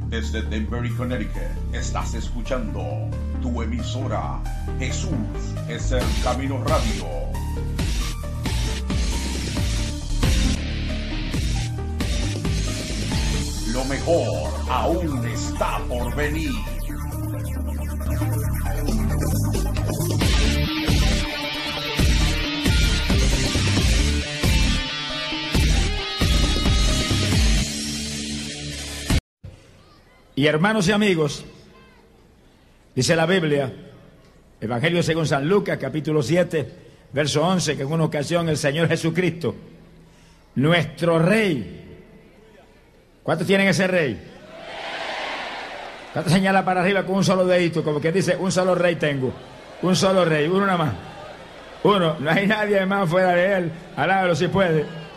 Desde Denver, Connecticut, estás escuchando tu emisora Jesús es el Camino Radio. Lo mejor aún está por venir. Y hermanos y amigos, dice la Biblia, Evangelio según San Lucas, capítulo 7, verso 11, que en una ocasión el Señor Jesucristo, nuestro Rey, ¿cuántos tienen ese Rey? ¿Cuántos señala para arriba con un solo dedito? Como que dice, un solo Rey tengo, un solo Rey, uno nada más. Uno, no hay nadie más fuera de Él, alábalo si puede.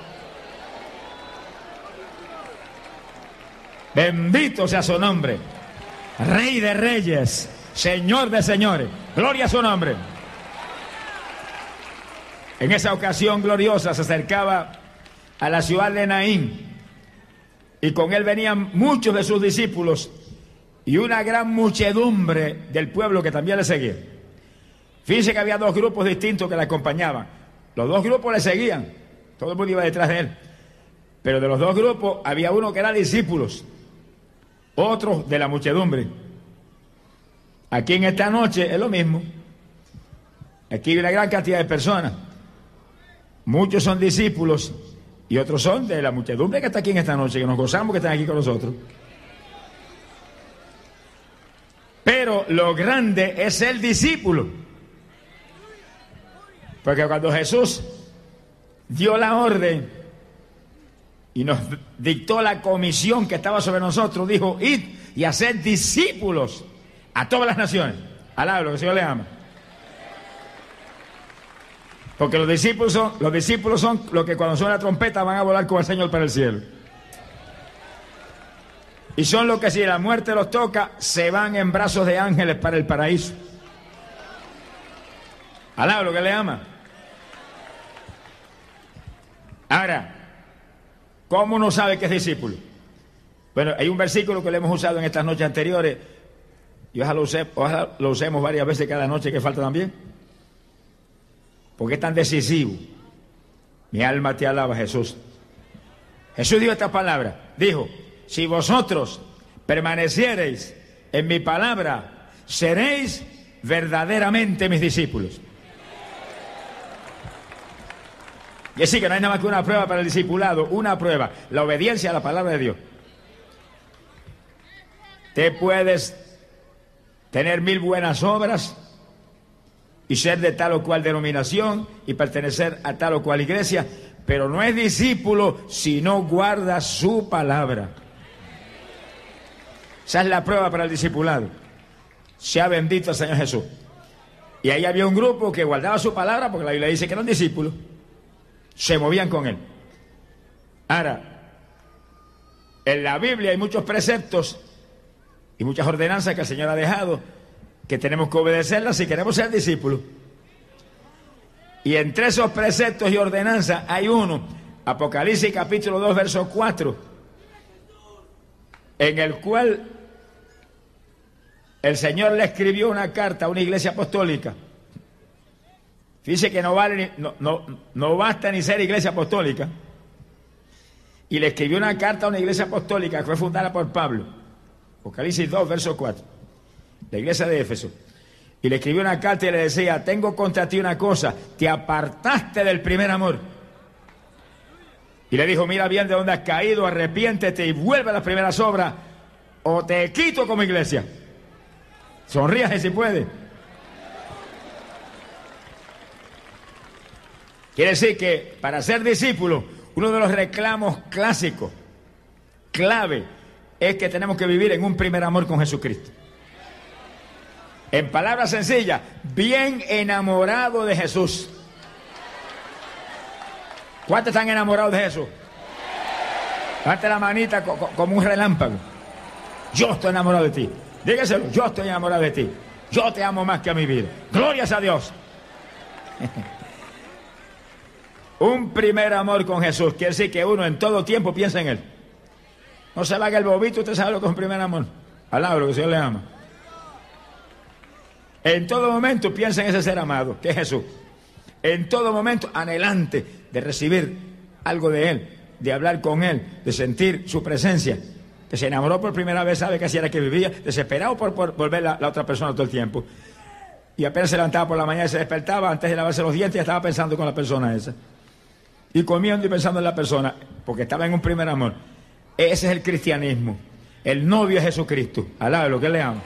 Bendito sea su nombre, Rey de Reyes, Señor de Señores, gloria a su nombre. En esa ocasión gloriosa se acercaba a la ciudad de Naín y con él venían muchos de sus discípulos y una gran muchedumbre del pueblo que también le seguía. Fíjense que había dos grupos distintos que le acompañaban. Los dos grupos le seguían, todo el mundo iba detrás de él, pero de los dos grupos había uno que era discípulos, otros de la muchedumbre. Aquí en esta noche es lo mismo. Aquí hay una gran cantidad de personas. Muchos son discípulos y otros son de la muchedumbre que está aquí en esta noche, que nos gozamos que están aquí con nosotros. Pero lo grande es el discípulo. Porque cuando Jesús dio la orden y nos dictó la comisión que estaba sobre nosotros, dijo, id y haced discípulos a todas las naciones. Alábalo, que el Señor le ama. Porque los discípulos son los que cuando suena la trompeta van a volar con el Señor para el cielo. Y son los que si la muerte los toca, se van en brazos de ángeles para el paraíso. Alábalo, que le ama. Ahora, ¿cómo uno sabe que es discípulo? Bueno, hay un versículo que le hemos usado en estas noches anteriores y ojalá lo usemos varias veces cada noche que falta también. Porque es tan decisivo. Mi alma te alaba, Jesús. Jesús dijo esta palabra. Dijo, si vosotros permaneciereis en mi palabra, seréis verdaderamente mis discípulos. Y así que no hay nada más que una prueba para el discipulado, una prueba, la obediencia a la palabra de Dios. Te puedes tener 1000 buenas obras y ser de tal o cual denominación y pertenecer a tal o cual iglesia, pero no es discípulo si no guarda su palabra. Esa es la prueba para el discipulado. Sea bendito el Señor Jesús. Y ahí había un grupo que guardaba su palabra, porque la Biblia dice que eran discípulos. Se movían con él. Ahora, en la Biblia hay muchos preceptos y muchas ordenanzas que el Señor ha dejado, que tenemos que obedecerlas si queremos ser discípulos. Y entre esos preceptos y ordenanzas hay uno, Apocalipsis capítulo 2, verso 4, en el cual el Señor le escribió una carta a una iglesia apostólica. Dice que no basta ni ser iglesia apostólica. Y le escribió una carta a una iglesia apostólica que fue fundada por Pablo. Apocalipsis 2, verso 4. La iglesia de Éfeso. Y le escribió una carta y le decía, tengo contra ti una cosa, te apartaste del primer amor. Y le dijo, mira bien de dónde has caído, arrepiéntete y vuelve a las primeras obras, o te quito como iglesia. Sonríase si puede. Quiere decir que para ser discípulo, uno de los reclamos clásicos, clave, es que tenemos que vivir en un primer amor con Jesucristo. En palabras sencillas, bien enamorado de Jesús. ¿Cuántos están enamorados de Jesús? Date la manita como un relámpago. Yo estoy enamorado de ti. Dígaselo, yo estoy enamorado de ti. Yo te amo más que a mi vida. Glorias a Dios. Un primer amor con Jesús quiere decir que uno en todo tiempo piensa en Él. No se le haga el bobito, usted sabe lo que es un primer amor. Alaba lo que el Señor le ama. En todo momento piensa en ese ser amado, que es Jesús. En todo momento anhelante de recibir algo de Él, de hablar con Él, de sentir su presencia. Que se enamoró por primera vez, sabe que así era que vivía, desesperado por volver la otra persona todo el tiempo. Y apenas se levantaba por la mañana y se despertaba, antes de lavarse los dientes, ya estaba pensando con la persona esa. Y comiendo y pensando en la persona, porque estaba en un primer amor. Ese es el cristianismo. El novio es Jesucristo. Alaba lo que le ama.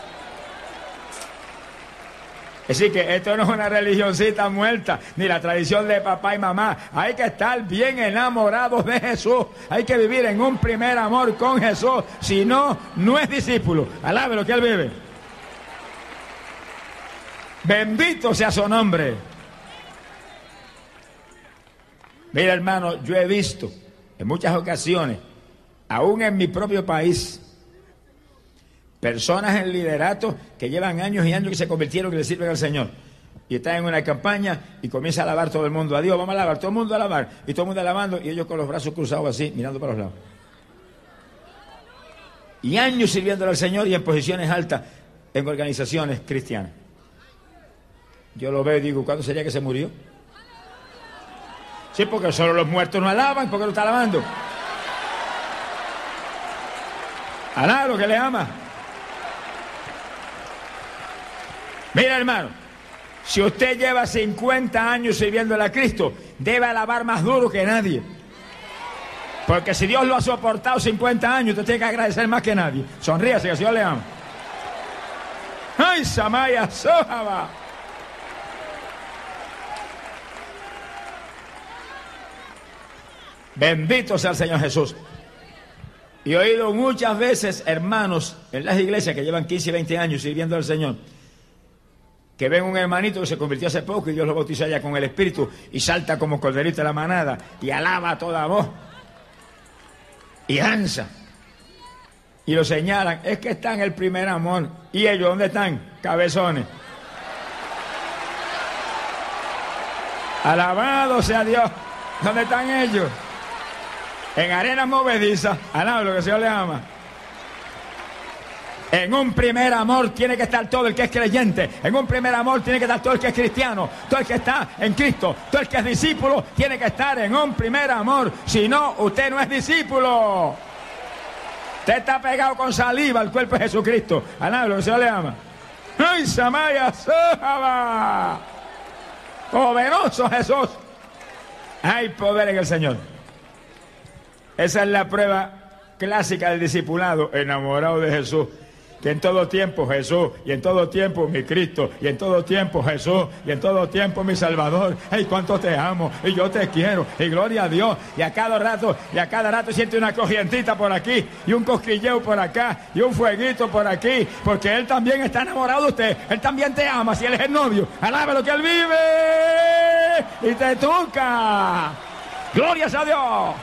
Así que esto no es una religioncita muerta, ni la tradición de papá y mamá. Hay que estar bien enamorados de Jesús. Hay que vivir en un primer amor con Jesús. Si no, no es discípulo. Alabe lo que Él vive. Bendito sea su nombre. Mira, hermano, yo he visto en muchas ocasiones, aún en mi propio país, personas en liderato que llevan años y años que se convirtieron y le sirven al Señor. Y están en una campaña y comienza a alabar todo el mundo. A Dios, vamos a alabar, todo el mundo a alabar. Y todo el mundo alabando y ellos con los brazos cruzados así, mirando para los lados. Y años sirviéndole al Señor y en posiciones altas en organizaciones cristianas. Yo lo veo y digo, ¿cuándo sería que se murió? Sí, porque solo los muertos no alaban, ¿por qué lo está alabando? Alaba lo que le ama. Mira, hermano, si usted lleva 50 años sirviéndole a Cristo, debe alabar más duro que nadie. Porque si Dios lo ha soportado 50 años, usted tiene que agradecer más que nadie. Sonríase, que el Señor le ama. ¡Ay, Samaya Sojaba! Bendito sea el Señor Jesús. Y he oído muchas veces hermanos en las iglesias que llevan 15 y 20 años sirviendo al Señor, que ven un hermanito que se convirtió hace poco y Dios lo bautizó allá con el Espíritu y salta como corderito de la manada y alaba a toda voz y danza y lo señalan. Es que está en el primer amor. ¿Y ellos dónde están? Cabezones. Alabado sea Dios. ¿Dónde están ellos? En arenas movedizas. Alaba lo que el Señor le ama. En un primer amor tiene que estar todo el que es creyente. En un primer amor tiene que estar todo el que es cristiano. Todo el que está en Cristo. Todo el que es discípulo tiene que estar en un primer amor. Si no, usted no es discípulo. Usted está pegado con saliva al cuerpo de Jesucristo. Alaba lo que el Señor le ama. ¡Ay, Samaya Sojaba! Poderoso Jesús. Hay poder en el Señor. Esa es la prueba clásica del discipulado, enamorado de Jesús. Que en todo tiempo Jesús, y en todo tiempo mi Cristo, y en todo tiempo Jesús, y en todo tiempo mi Salvador. ¡Ay, cuánto te amo! Y yo te quiero, y gloria a Dios. Y a cada rato siente una corrientita por aquí, y un cosquilleo por acá, y un fueguito por aquí, porque Él también está enamorado de usted. Él también te ama, si Él es el novio. ¡Alabe lo que Él vive! Y te toca. ¡Glorias a Dios!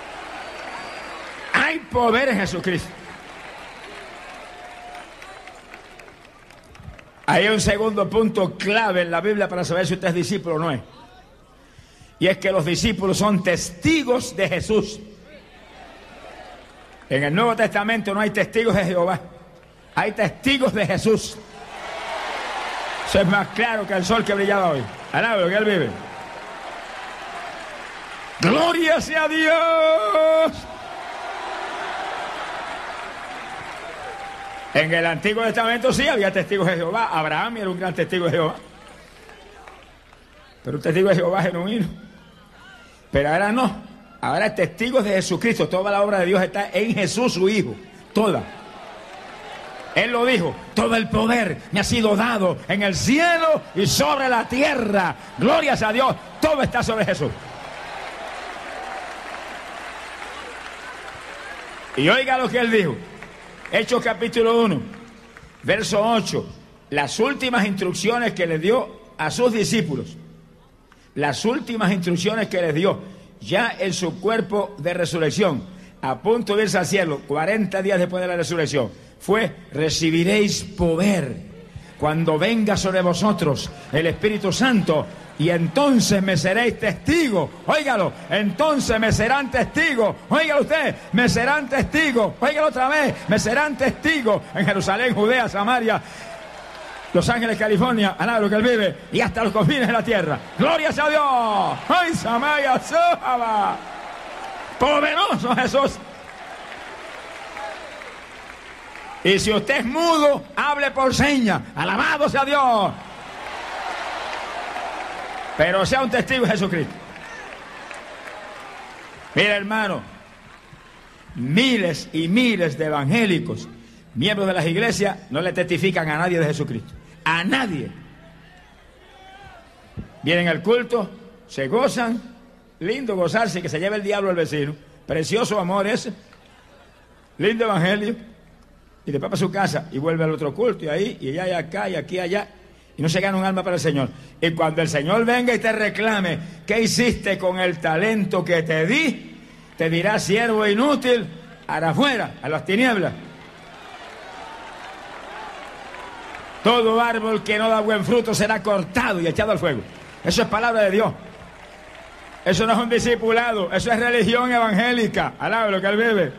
Hay poder en Jesucristo. Hay un segundo punto clave en la Biblia para saber si usted es discípulo o no es. Y es que los discípulos son testigos de Jesús. En el Nuevo Testamento no hay testigos de Jehová. Hay testigos de Jesús. Eso es más claro que el sol que brillaba hoy. Alaba lo que Él vive. ¡Gloria sea Dios! En el Antiguo Testamento sí había testigos de Jehová. Abraham era un gran testigo de Jehová. Pero un testigo de Jehová genuino. Pero ahora no. Ahora es testigos de Jesucristo. Toda la obra de Dios está en Jesús, su Hijo. Toda. Él lo dijo. Todo el poder me ha sido dado en el cielo y sobre la tierra. Glorias a Dios. Todo está sobre Jesús. Y oiga lo que Él dijo. Hechos capítulo 1, verso 8, las últimas instrucciones que le dio a sus discípulos, las últimas instrucciones que les dio, ya en su cuerpo de resurrección, a punto de irse al cielo, 40 días después de la resurrección, fue: recibiréis poder cuando venga sobre vosotros el Espíritu Santo, Y entonces me seréis testigos. Óigalo, entonces me serán testigos. Óigalo usted, me serán testigos. Óigalo otra vez, me serán testigos en Jerusalén, Judea, Samaria, Los Ángeles, California, al lado que él vive, y hasta los confines de la tierra. ¡Gloria a Dios! ¡Ay, Samaya, Saba! ¡Poderoso Jesús! Y si usted es mudo, hable por señas. ¡Alabado sea Dios! Pero sea un testigo de Jesucristo. Mira, hermano, miles y miles de evangélicos, miembros de las iglesias, no le testifican a nadie de Jesucristo. A nadie. Vienen al culto, se gozan, lindo gozarse, que se lleve el diablo al vecino. Precioso amor ese. Lindo evangelio. Y después para su casa y vuelve al otro culto, y ahí, y allá, y acá, y aquí, allá. Y no se gana un alma para el Señor. Y cuando el Señor venga y te reclame, ¿qué hiciste con el talento que te di? Te dirá, siervo inútil, para afuera, a las tinieblas. Todo árbol que no da buen fruto será cortado y echado al fuego. Eso es palabra de Dios. Eso no es un discipulado, eso es religión evangélica. Alaba lo que él vive.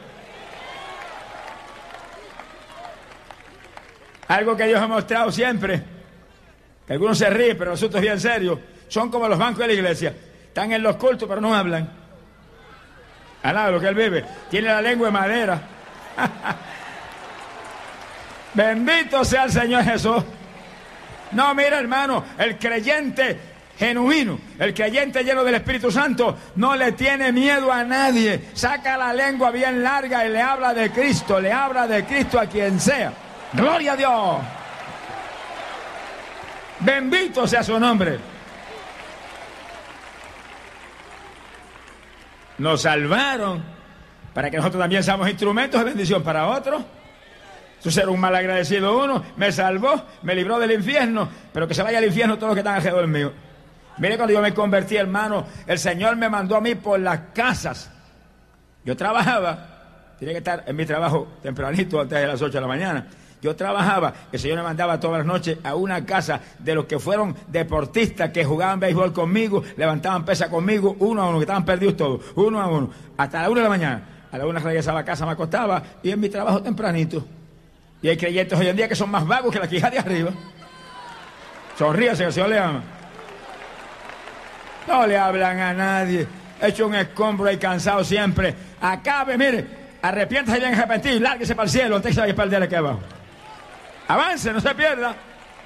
Algo que Dios ha mostrado siempre, que algunos se ríen, pero el asunto es bien serio. Son como los bancos de la iglesia. Están en los cultos, pero no hablan. Alaba lo que él vive. Tiene la lengua de madera. Bendito sea el Señor Jesús. No, mira, hermano, el creyente genuino, el creyente lleno del Espíritu Santo, no le tiene miedo a nadie. Saca la lengua bien larga y le habla de Cristo, le habla de Cristo a quien sea. ¡Gloria a Dios! Bendito sea su nombre. Nos salvaron para que nosotros también seamos instrumentos de bendición para otros. Eso será un mal agradecido uno. Me salvó, me libró del infierno, pero que se vaya al infierno todos los que están alrededor mío. Mire, cuando yo me convertí, hermano, el Señor me mandó a mí por las casas. Yo trabajaba, tenía que estar en mi trabajo tempranito, antes de las 8 de la mañana. Yo trabajaba, el Señor me mandaba todas las noches a una casa de los que fueron deportistas que jugaban béisbol conmigo, levantaban pesa conmigo, uno a uno, que estaban perdidos todos, uno a uno, hasta la 1 de la mañana. A la 1 regresaba a casa, me acostaba, y en mi trabajo tempranito. Y hay creyentes hoy en día que son más vagos que la quija de arriba. Sonríase, que el Señor le ama. No le hablan a nadie. Hecho un escombro y cansado siempre. Acabe, mire, arrepiéntase bien arrepentido y lárguese para el cielo antes que se vaya a perder aquí abajo. Avance, no se pierda.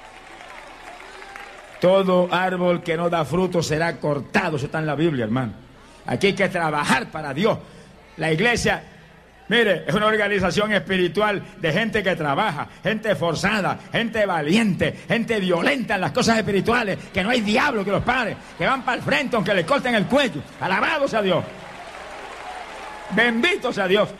Todo árbol que no da fruto será cortado. Eso está en la Biblia, hermano. Aquí hay que trabajar para Dios. La iglesia, mire, es una organización espiritual de gente que trabaja, gente esforzada, gente valiente, gente violenta en las cosas espirituales, que no hay diablo que los pare, que van para el frente aunque le corten el cuello. Alabado sea Dios. Bendito sea Dios.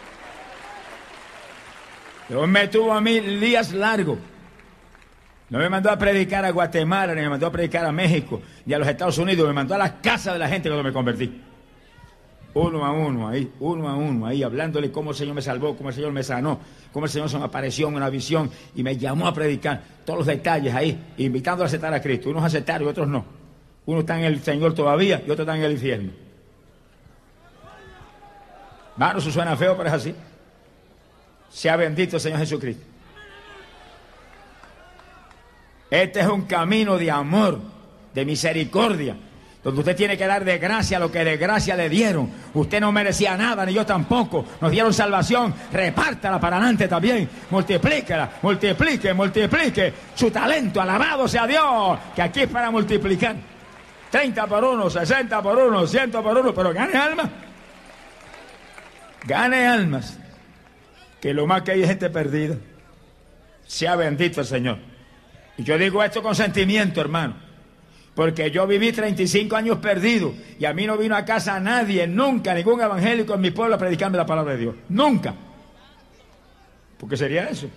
Dios me tuvo a mí días largos. No me mandó a predicar a Guatemala, ni me mandó a predicar a México, ni a los Estados Unidos. Me mandó a las casas de la gente cuando me convertí. Uno a uno, ahí, hablándole cómo el Señor me salvó, cómo el Señor me sanó, cómo el Señor se me apareció en una visión y me llamó a predicar. Todos los detalles ahí, invitando a aceptar a Cristo. Unos aceptaron y otros no. Uno está en el Señor todavía y otro está en el infierno. Bueno, eso suena feo, pero es así. Sea bendito el Señor Jesucristo. Este es un camino de amor, de misericordia, donde usted tiene que dar de gracia lo que de gracia le dieron. Usted no merecía nada, ni yo tampoco. Nos dieron salvación, repártala para adelante también. Multiplíquela, multiplique su talento. Alabado sea Dios, que aquí es para multiplicar. 30 por 1, 60 por 1, 100 por 1, pero gane almas. Gane almas. Que lo más que hay es gente perdida. Sea bendito el Señor. Y yo digo esto con sentimiento, hermano, porque yo viví 35 años perdido y a mí no vino a casa nadie, nunca, ningún evangélico en mi pueblo a predicarme la palabra de Dios. Nunca. ¿Por qué sería eso?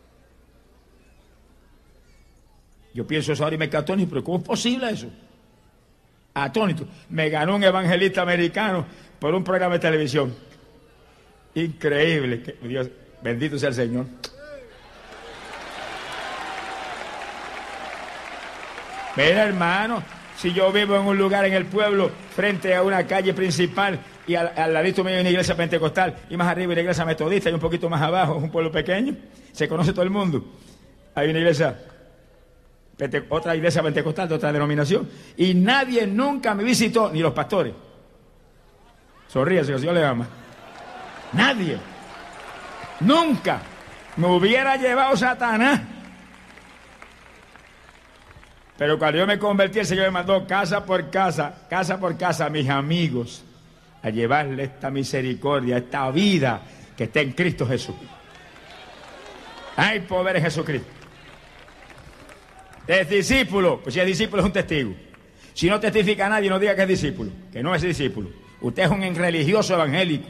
Yo pienso eso ahora y me quedo atónito, pero ¿cómo es posible eso? Atónito. Me ganó un evangelista americano por un programa de televisión. Increíble. Dios, bendito sea el Señor. Mira, hermano, Si yo vivo en un lugar en el pueblo, frente a una calle principal, y al ladito mío hay una iglesia pentecostal, y más arriba hay una iglesia metodista, y un poquito más abajo, es un pueblo pequeño, se conoce todo el mundo. Hay una iglesia, otra iglesia pentecostal de otra denominación, y nadie nunca me visitó, ni los pastores. Sonríase, que el Señor le ama. Nadie. Nunca me hubiera llevado Satanás. Pero cuando yo me convertí, el Señor me mandó casa por casa a mis amigos, a llevarle esta misericordia, esta vida que está en Cristo Jesús. Hay poder en Jesucristo. Es discípulo, pues si es discípulo es un testigo. Si no testifica a nadie, no diga que es discípulo, que no es discípulo. Usted es un religioso evangélico.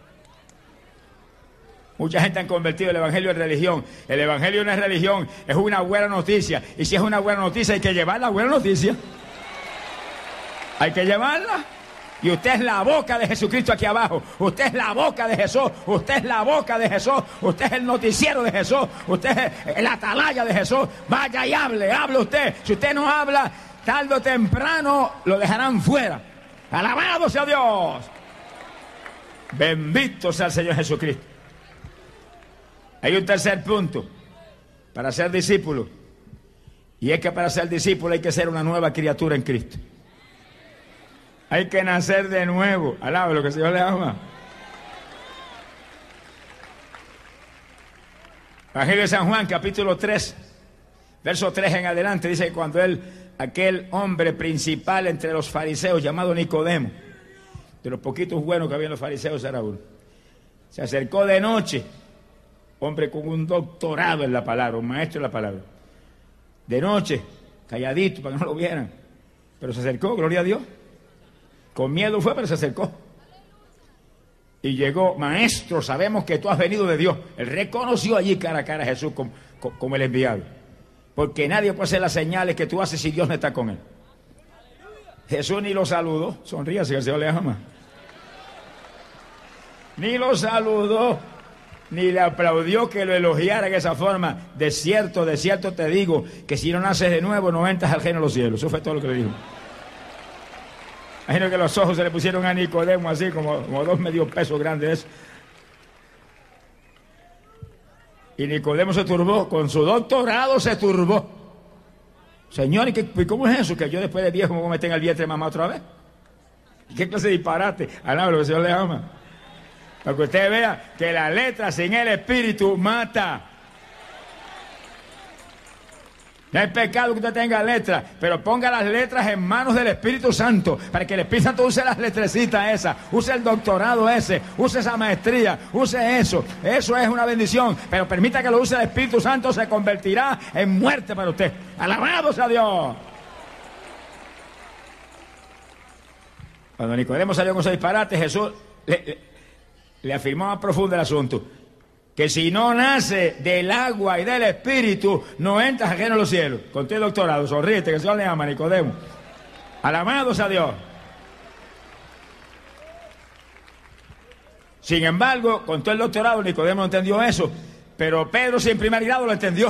Mucha gente han convertido el evangelio en religión. El evangelio no es religión, es una buena noticia. Y si es una buena noticia, hay que llevar la buena noticia. Hay que llevarla. Y usted es la boca de Jesucristo aquí abajo. Usted es la boca de Jesús. Usted es la boca de Jesús. Usted es el noticiero de Jesús. Usted es el atalaya de Jesús. Vaya y hable usted. Si usted no habla, tarde o temprano lo dejarán fuera. Alabado sea Dios. Bendito sea el Señor Jesucristo. Hay un tercer punto para ser discípulo, y es que para ser discípulo hay que ser una nueva criatura en Cristo. Hay que nacer de nuevo. Alaba lo que el Señor le ama. Evangelio de San Juan, capítulo 3, verso 3 en adelante, dice que cuando aquel hombre principal entre los fariseos llamado Nicodemo, de los poquitos buenos que había en los fariseos era uno, se acercó de noche. Hombre con un doctorado en la palabra, un maestro en la palabra. De noche, calladito, para que no lo vieran. Pero se acercó, gloria a Dios. Con miedo fue, pero se acercó. Y llegó, maestro, sabemos que tú has venido de Dios. Él reconoció allí cara a cara a Jesús como el enviado. Porque nadie puede hacer las señales que tú haces si Dios no está con él. Jesús ni lo saludó. Sonríase, que el Señor le ama. Ni lo saludó. Ni le aplaudió que lo elogiara de esa forma. De cierto te digo, que si no naces de nuevo, no entras al reino de los cielos. Eso fue todo lo que le dijo. Imagino que los ojos se le pusieron a Nicodemo así, como dos medio pesos grandes. Y Nicodemo se turbó, con su doctorado se turbó. Señor, ¿y cómo es eso? Que yo después de viejo me voy a meter en el vientre de mamá otra vez. ¿Qué clase de disparate? Alaba lo que el Señor le ama. Para que usted vea que la letra sin el Espíritu mata. No hay pecado que usted tenga letra, pero ponga las letras en manos del Espíritu Santo, para que el Espíritu Santo use las letrecitas esas, use el doctorado ese, use esa maestría, use eso. Eso es una bendición, pero permita que lo use el Espíritu Santo, se convertirá en muerte para usted. ¡Alabado sea Dios! Cuando Nicodemo salió con ese disparate, Jesús le afirmó más profundo el asunto, que si no nace del agua y del Espíritu, no entras al reino de los cielos. Con tu doctorado, sonríete, que el Señor le ama, Nicodemo. Alabados a Dios. Sin embargo, con todo el doctorado, Nicodemo no entendió eso, pero Pedro, sin primer grado, lo entendió.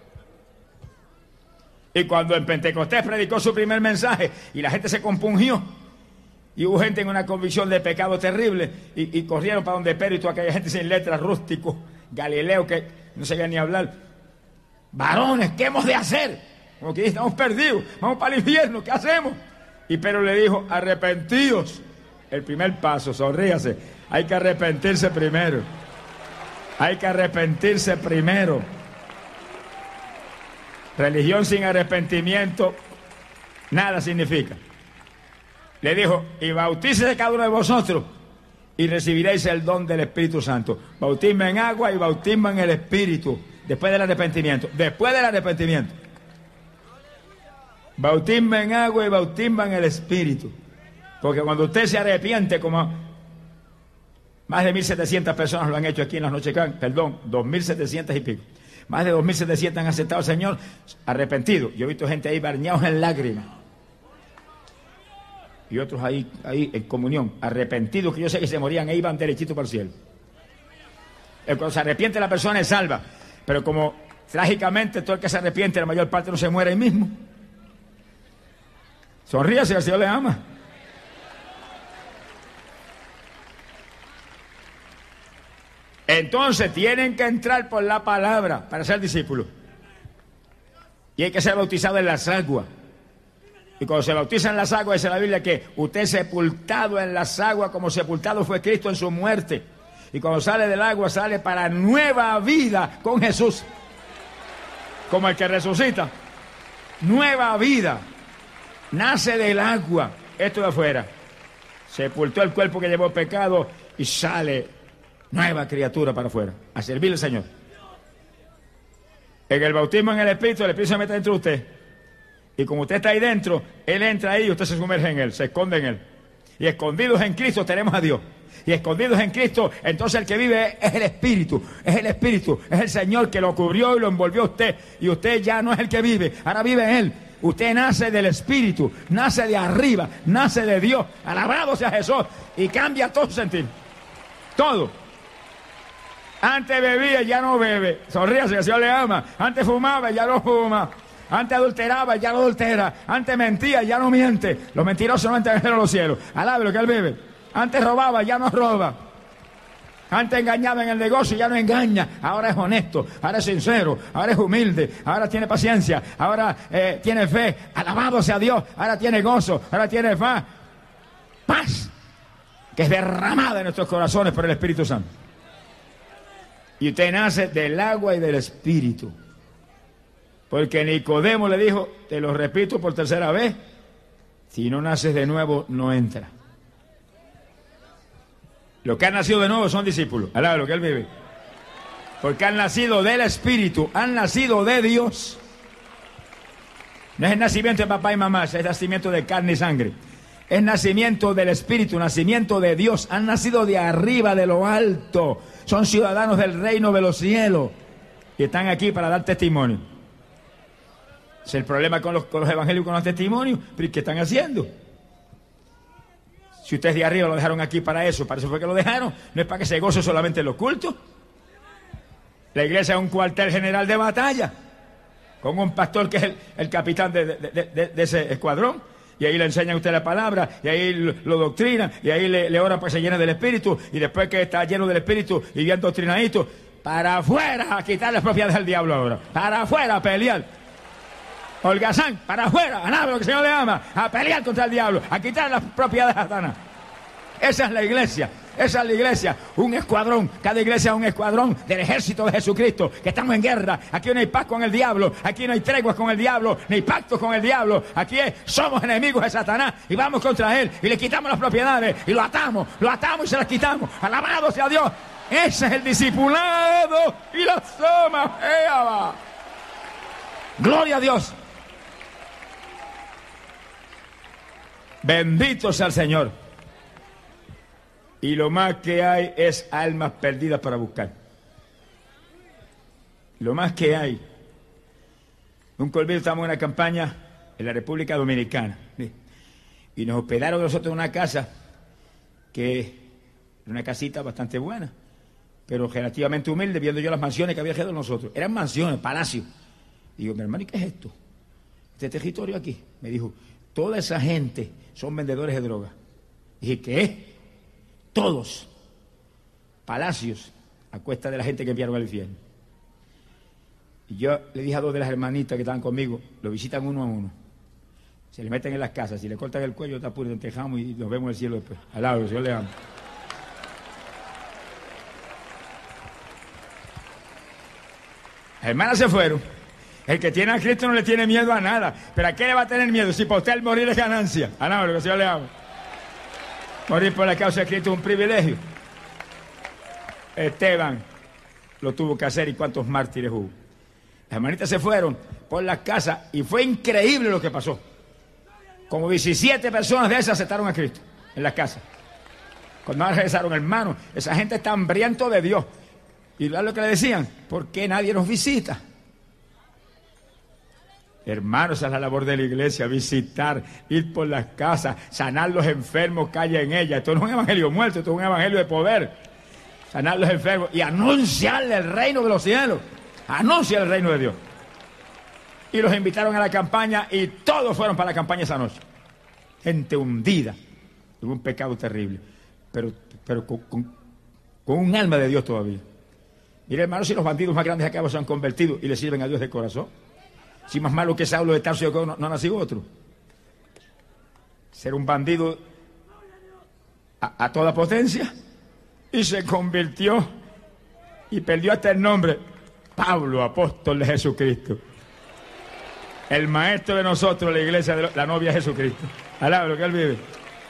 Y cuando en Pentecostés predicó su primer mensaje y la gente se compungió, y hubo gente en una convicción de pecado terrible, y corrieron para donde Pedro y toda aquella gente sin letras, rústicos, Galileo, que no sabía ni hablar. Varones, ¿qué hemos de hacer? Como que estamos perdidos, vamos para el infierno, ¿qué hacemos? Y Pedro le dijo, arrepentíos. El primer paso, sonríase, hay que arrepentirse primero. Hay que arrepentirse primero. Religión sin arrepentimiento, nada significa. Le dijo, y bautícese cada uno de vosotros y recibiréis el don del Espíritu Santo. Bautismo en agua y bautismo en el Espíritu. Después del arrepentimiento. Después del arrepentimiento. Bautismo en agua y bautismo en el Espíritu. Porque cuando usted se arrepiente, como más de 1.700 personas lo han hecho aquí en las noches, perdón, 2.700 y pico. Más de 2.700 han aceptado al Señor arrepentido. Yo he visto gente ahí bañados en lágrimas. Y otros ahí en comunión, arrepentidos, que yo sé que se morían e iban derechito para el cielo. Cuando se arrepiente la persona es salva, pero como trágicamente todo el que se arrepiente, la mayor parte no se muere ahí mismo. Sonríase, el Señor le ama. Entonces tienen que entrar por la palabra para ser discípulos. Y hay que ser bautizado en las aguas. Y cuando se bautiza en las aguas, dice la Biblia que usted es sepultado en las aguas como sepultado fue Cristo en su muerte. Y cuando sale del agua, sale para nueva vida con Jesús. Como el que resucita. Nueva vida. Nace del agua. Esto de afuera. Sepultó el cuerpo que llevó pecado y sale nueva criatura para afuera. A servirle al Señor. En el bautismo en el Espíritu se mete dentro de usted. Y como usted está ahí dentro, Él entra ahí y usted se sumerge en Él, se esconde en Él. Y escondidos en Cristo tenemos a Dios. Y escondidos en Cristo, entonces el que vive es el Espíritu. Es el Espíritu, es el Señor que lo cubrió y lo envolvió a usted. Y usted ya no es el que vive, ahora vive Él. Usted nace del Espíritu, nace de arriba, nace de Dios. Alabado sea Jesús. Y cambia todo su sentir. Todo. Antes bebía, ya no bebe. Sonríase, que el Señor le ama. Antes fumaba, ya no fuma. Antes adulteraba, ya no adultera. Antes mentía, ya no miente. Los mentirosos no entran en los cielos. Alabe lo que él vive. Antes robaba, ya no roba. Antes engañaba en el negocio, ya no engaña. Ahora es honesto, ahora es sincero, ahora es humilde, ahora tiene paciencia, ahora tiene fe. Alabado sea Dios. Ahora tiene gozo, ahora tiene paz, que es derramada en nuestros corazones por el Espíritu Santo. Y usted nace del agua y del Espíritu. Porque Nicodemo le dijo, te lo repito por tercera vez, si no naces de nuevo, no entra. Los que han nacido de nuevo son discípulos. Alaba lo que él vive. Porque han nacido del Espíritu, han nacido de Dios. No es el nacimiento de papá y mamá, es el nacimiento de carne y sangre. Es nacimiento del Espíritu, nacimiento de Dios. Han nacido de arriba, de lo alto. Son ciudadanos del reino de los cielos. Y están aquí para dar testimonio. Es el problema con los evangélicos, con los testimonios. ¿Pero qué están haciendo? Si ustedes de arriba lo dejaron aquí para eso fue que lo dejaron. No es para que se goce solamente en los cultos. La iglesia es un cuartel general de batalla. Con un pastor que es el capitán de ese escuadrón. Y ahí le enseña a usted la palabra, y ahí lo doctrina, y ahí le ora para que se llene del Espíritu, y después que está lleno del Espíritu y bien doctrinadito, para afuera a quitar las propiedades del diablo ahora. Para afuera a pelear. Holgazán, para afuera, a nada lo que el Señor le ama, a pelear contra el diablo, a quitar las propiedades de Satanás. Esa es la iglesia. Esa es la iglesia, un escuadrón. Cada iglesia es un escuadrón del ejército de Jesucristo, que estamos en guerra. Aquí no hay paz con el diablo, aquí no hay treguas con el diablo, ni pactos con el diablo. Aquí somos enemigos de Satanás y vamos contra él y le quitamos las propiedades y lo atamos y se las quitamos. Alabado sea Dios. Ese es el discipulado y la soma. Gloria a Dios. Bendito sea el Señor. Y lo más que hay es almas perdidas para buscar. Lo más que hay. Nunca olvido, estamos en una campaña en la República Dominicana. ¿Sí? Y nos hospedaron nosotros en una casa que era una casita bastante buena, pero relativamente humilde, viendo yo las mansiones que había alrededor de nosotros. Eran mansiones, palacios. Y digo, mi hermano, ¿y qué es esto? Este territorio aquí. Me dijo, toda esa gente son vendedores de droga. Dije, ¿qué? Todos. Palacios a cuesta de la gente que enviaron al infierno. Y yo le dije a dos de las hermanitas que estaban conmigo, lo visitan uno a uno. Se le meten en las casas, si le cortan el cuello, está puro, entejamos y nos vemos en el cielo después. Al lado, el Señor le ama. Las hermanas se fueron. El que tiene a Cristo no le tiene miedo a nada. ¿Pero a qué le va a tener miedo? Si para usted el morir es ganancia. Al lado, el Señor le ama. Morir por la causa de Cristo es un privilegio. Esteban lo tuvo que hacer y cuántos mártires hubo. Las hermanitas se fueron por las casas y fue increíble lo que pasó. Como 17 personas de esas aceptaron a Cristo en las casas. Cuando regresaron, hermanos, esa gente está hambriento de Dios. Y lo que le decían, ¿por qué nadie nos visita? Hermanos, esa es la labor de la iglesia, visitar, ir por las casas, sanar los enfermos que haya en ella. Esto no es un evangelio muerto, esto es un evangelio de poder. Sanar los enfermos y anunciarle el reino de los cielos. Anuncia el reino de Dios. Y los invitaron a la campaña y todos fueron para la campaña esa noche. gente hundida en un pecado terrible, pero con un alma de Dios todavía. Mire, hermano, si los bandidos más grandes acá se han convertido y le sirven a Dios de corazón. Si más malo que Saulo de Tarso no ha nacido otro. Ser un bandido a toda potencia y se convirtió y perdió hasta el nombre. Pablo, apóstol de Jesucristo. El maestro de nosotros, la iglesia de la novia de Jesucristo. Alaba lo que él vive.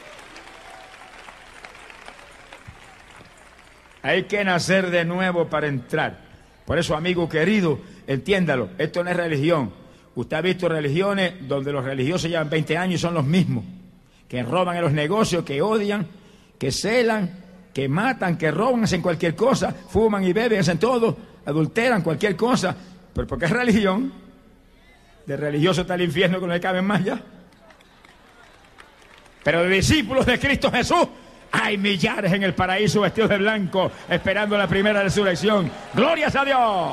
Hay que nacer de nuevo para entrar. Por eso, amigo querido, entiéndalo, esto no es religión. Usted ha visto religiones donde los religiosos llevan 20 años y son los mismos, que roban en los negocios, que odian, que celan, que matan, que roban, hacen cualquier cosa, fuman y beben, hacen todo, adulteran cualquier cosa. Pero porque es religión, de religioso está el infierno que no le caben más ya. Pero de discípulos de Cristo Jesús hay millares en el paraíso vestidos de blanco, esperando la primera resurrección. ¡Glorias a Dios!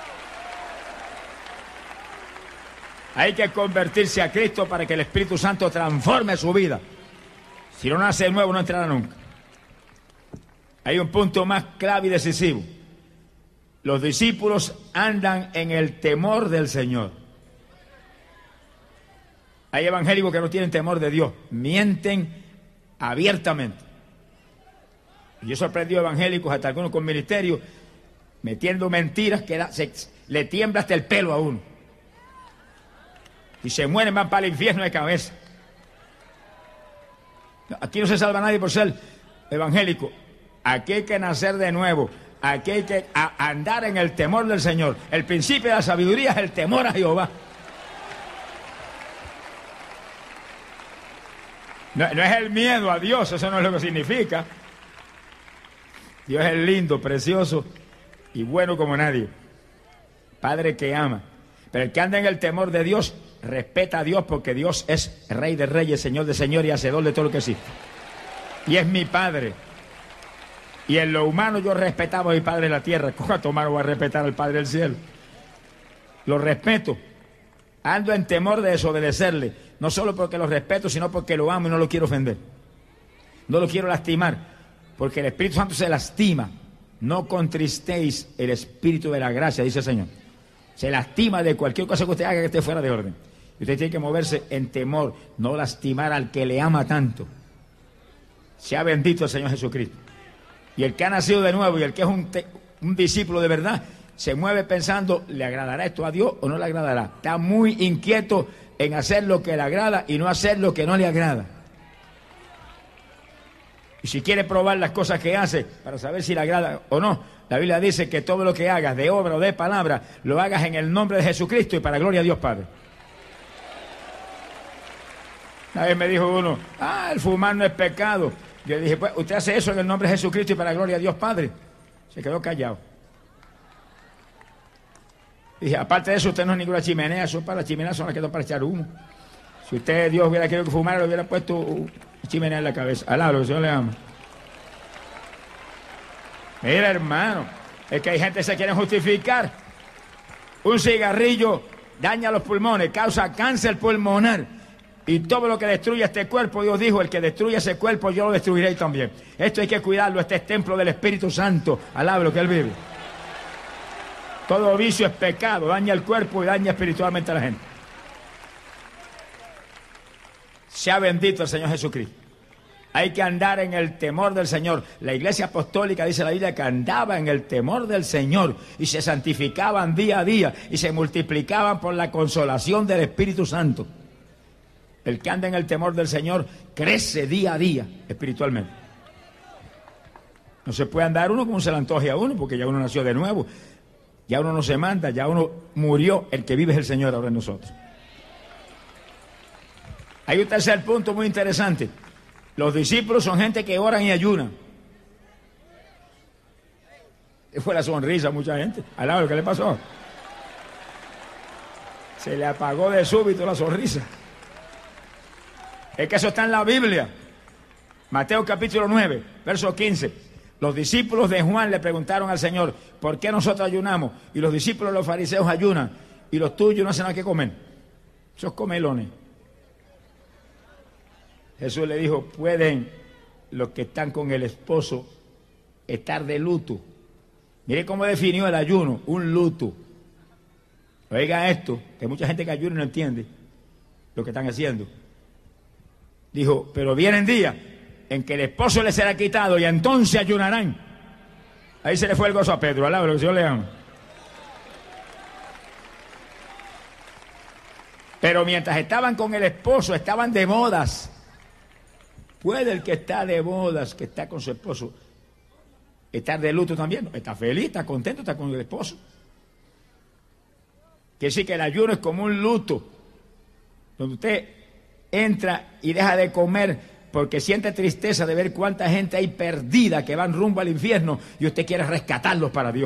Hay que convertirse a Cristo para que el Espíritu Santo transforme su vida. Si no nace de nuevo, no entrará nunca. Hay un punto más clave y decisivo. Los discípulos andan en el temor del Señor. Hay evangélicos que no tienen temor de Dios, mienten abiertamente. Y yo he sorprendido a evangélicos, hasta algunos con ministerio, metiendo mentiras que le tiembla hasta el pelo a uno. Y se mueren, van para el infierno de cabeza. Aquí no se salva nadie por ser evangélico. Aquí hay que nacer de nuevo. Aquí hay que andar en el temor del Señor. El principio de la sabiduría es el temor a Jehová. No es el miedo a Dios, eso no es lo que significa. Dios es lindo, precioso y bueno como nadie. Padre que ama. Pero el que anda en el temor de Dios respeta a Dios, porque Dios es Rey de reyes, Señor de señores y hacedor de todo lo que existe. Y es mi Padre. Y en lo humano yo respetaba a mi Padre de la tierra. ¿Cómo a tomar voy a respetar al Padre del cielo? Lo respeto. Ando en temor de desobedecerle. No solo porque lo respeto, sino porque lo amo y no lo quiero ofender. No lo quiero lastimar. Porque el Espíritu Santo se lastima. No contristéis el Espíritu de la gracia, dice el Señor. Se lastima de cualquier cosa que usted haga que esté fuera de orden. Y usted tiene que moverse en temor, no lastimar al que le ama tanto. Sea bendito el Señor Jesucristo. Y el que ha nacido de nuevo y el que es un discípulo de verdad, se mueve pensando, ¿le agradará esto a Dios o no le agradará? Está muy inquieto en hacer lo que le agrada y no hacer lo que no le agrada. Y si quiere probar las cosas que hace para saber si le agrada o no, la Biblia dice que todo lo que hagas, de obra o de palabra, lo hagas en el nombre de Jesucristo y para gloria a Dios Padre. Una vez me dijo uno, el fumar no es pecado. Yo dije, pues, usted hace eso en el nombre de Jesucristo y para gloria a Dios Padre. Se quedó callado. Dije, aparte de eso, usted no es ninguna chimenea, eso para la chimenea son las que son para echar humo. Si usted, Dios, hubiera querido que fumara, le hubiera puesto chimenea en la cabeza. Alá, lo que el Señor le ama. Mira, hermano, es que hay gente que se quiere justificar. Un cigarrillo daña los pulmones, causa cáncer pulmonar. Y todo lo que destruye este cuerpo, Dios dijo, el que destruye ese cuerpo, yo lo destruiré también. Esto hay que cuidarlo, este es templo del Espíritu Santo. Alaba lo que Él vive. Todo vicio es pecado, daña el cuerpo y daña espiritualmente a la gente. Sea bendito el Señor Jesucristo. Hay que andar en el temor del Señor. La Iglesia Apostólica, dice la Biblia, que andaba en el temor del Señor y se santificaban día a día y se multiplicaban por la consolación del Espíritu Santo. El que anda en el temor del Señor crece día a día espiritualmente. No se puede andar uno como se le antoje a uno, porque ya uno nació de nuevo. Ya uno no se manda, ya uno murió. El que vive es el Señor ahora en nosotros. Hay un tercer punto muy interesante. Los discípulos son gente que oran y ayunan. Fue la sonrisa a mucha gente. Al lado, ¿qué le pasó? Se le apagó de súbito la sonrisa. Es que eso está en la Biblia. Mateo capítulo 9, verso 15. Los discípulos de Juan le preguntaron al Señor, ¿por qué nosotros ayunamos? Y los discípulos de los fariseos ayunan, y los tuyos no hacen nada que comer. Esos comelones. Jesús le dijo, ¿pueden los que están con el esposo estar de luto? Mire cómo definió el ayuno, un luto. Oiga esto, que mucha gente que ayuna no entiende lo que están haciendo. Dijo, pero vienen días en que el esposo les será quitado y entonces ayunarán. Ahí se le fue el gozo a Pedro, alaba lo que el Señor le ama. Pero mientras estaban con el esposo, estaban de bodas. ¿Puede el que está de bodas, que está con su esposo, estar de luto también? Está feliz, está contento, está con el esposo. Que sí, que el ayuno es como un luto, donde usted entra y deja de comer porque siente tristeza de ver cuánta gente hay perdida que van rumbo al infierno y usted quiere rescatarlos para Dios.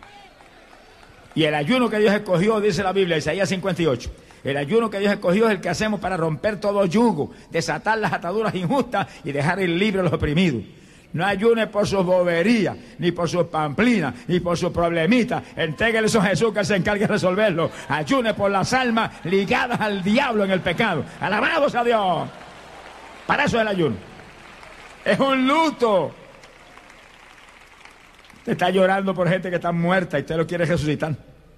Y el ayuno que Dios escogió, dice la Biblia, Isaías 58, el ayuno que Dios escogió es el que hacemos para romper todo yugo, desatar las ataduras injustas y dejar ir libre a los oprimidos. No ayune por sus boberías, ni por sus pamplinas, ni por sus problemitas. Entréguele eso a Jesús, que se encargue de resolverlo. Ayune por las almas ligadas al diablo en el pecado. ¡Alabados a Dios! Para eso es el ayuno. Es un luto. Usted está llorando por gente que está muerta y usted lo quiere resucitar.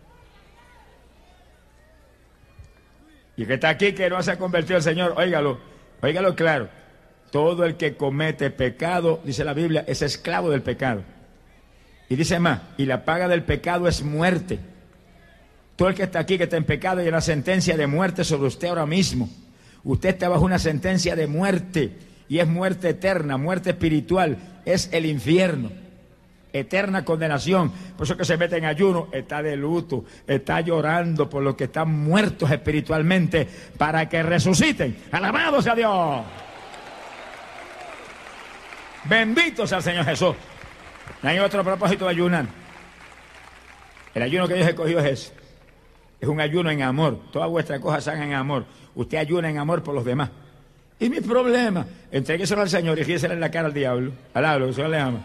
Y que está aquí, que no se ha convertido al Señor, óigalo claro. Todo el que comete pecado, dice la Biblia, es esclavo del pecado. Y dice más, y la paga del pecado es muerte. Todo el que está aquí, que está en pecado, hay una sentencia de muerte sobre usted ahora mismo. Usted está bajo una sentencia de muerte, y es muerte eterna, muerte espiritual, es el infierno. Eterna condenación. Por eso que se mete en ayuno, está de luto, está llorando por los que están muertos espiritualmente para que resuciten. ¡Alabado sea Dios! Bendito sea el Señor Jesús. No hay otro propósito de ayunar. El ayuno que Dios escogió es ese. Es un ayuno en amor. Todas vuestras cosas se hagan en amor. Usted ayuna en amor por los demás. Y mi problema, entrégueselo al Señor y gíreselo en la cara al diablo. Alablo, que el Señor le ama.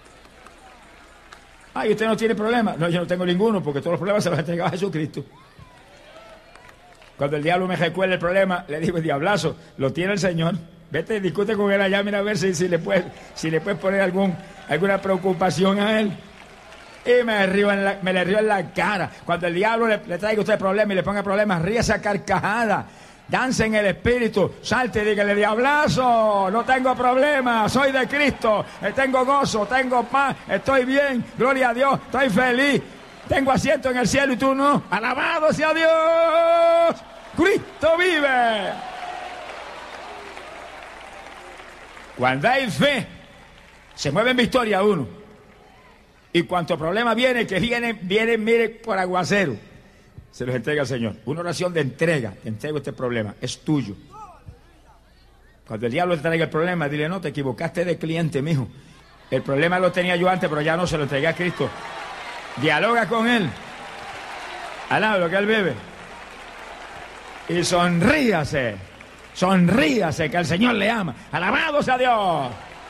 Ay, usted no tiene problema. No, yo no tengo ninguno, porque todos los problemas se los he entregado a Jesucristo. Cuando el diablo me recuerda el problema, le digo, diablazo, lo tiene el Señor. Vete, discute con él allá, mira a ver si le puedes poner alguna preocupación a él. Y me le río en la cara. Cuando el diablo le traiga a usted problemas y le ponga problemas, ríase a carcajada. Dance en el espíritu, salte y dígale, diablazo, no tengo problemas, soy de Cristo, tengo gozo, tengo paz, estoy bien, gloria a Dios, estoy feliz, tengo asiento en el cielo y tú no. ¡Alabado sea Dios! ¡Cristo vive! Cuando hay fe, se mueve en victoria uno. Y cuanto problema viene, que viene, mire, por aguacero, se los entrega al Señor. Una oración de entrega. Te entrego este problema, es tuyo. Cuando el diablo te traiga el problema, dile, no, te equivocaste de cliente, mijo. El problema lo tenía yo antes, pero ya no, se lo entregué a Cristo. Dialoga con él. Alaba lo que él bebe. Y sonríase, que el Señor le ama. ¡Alabados a Dios!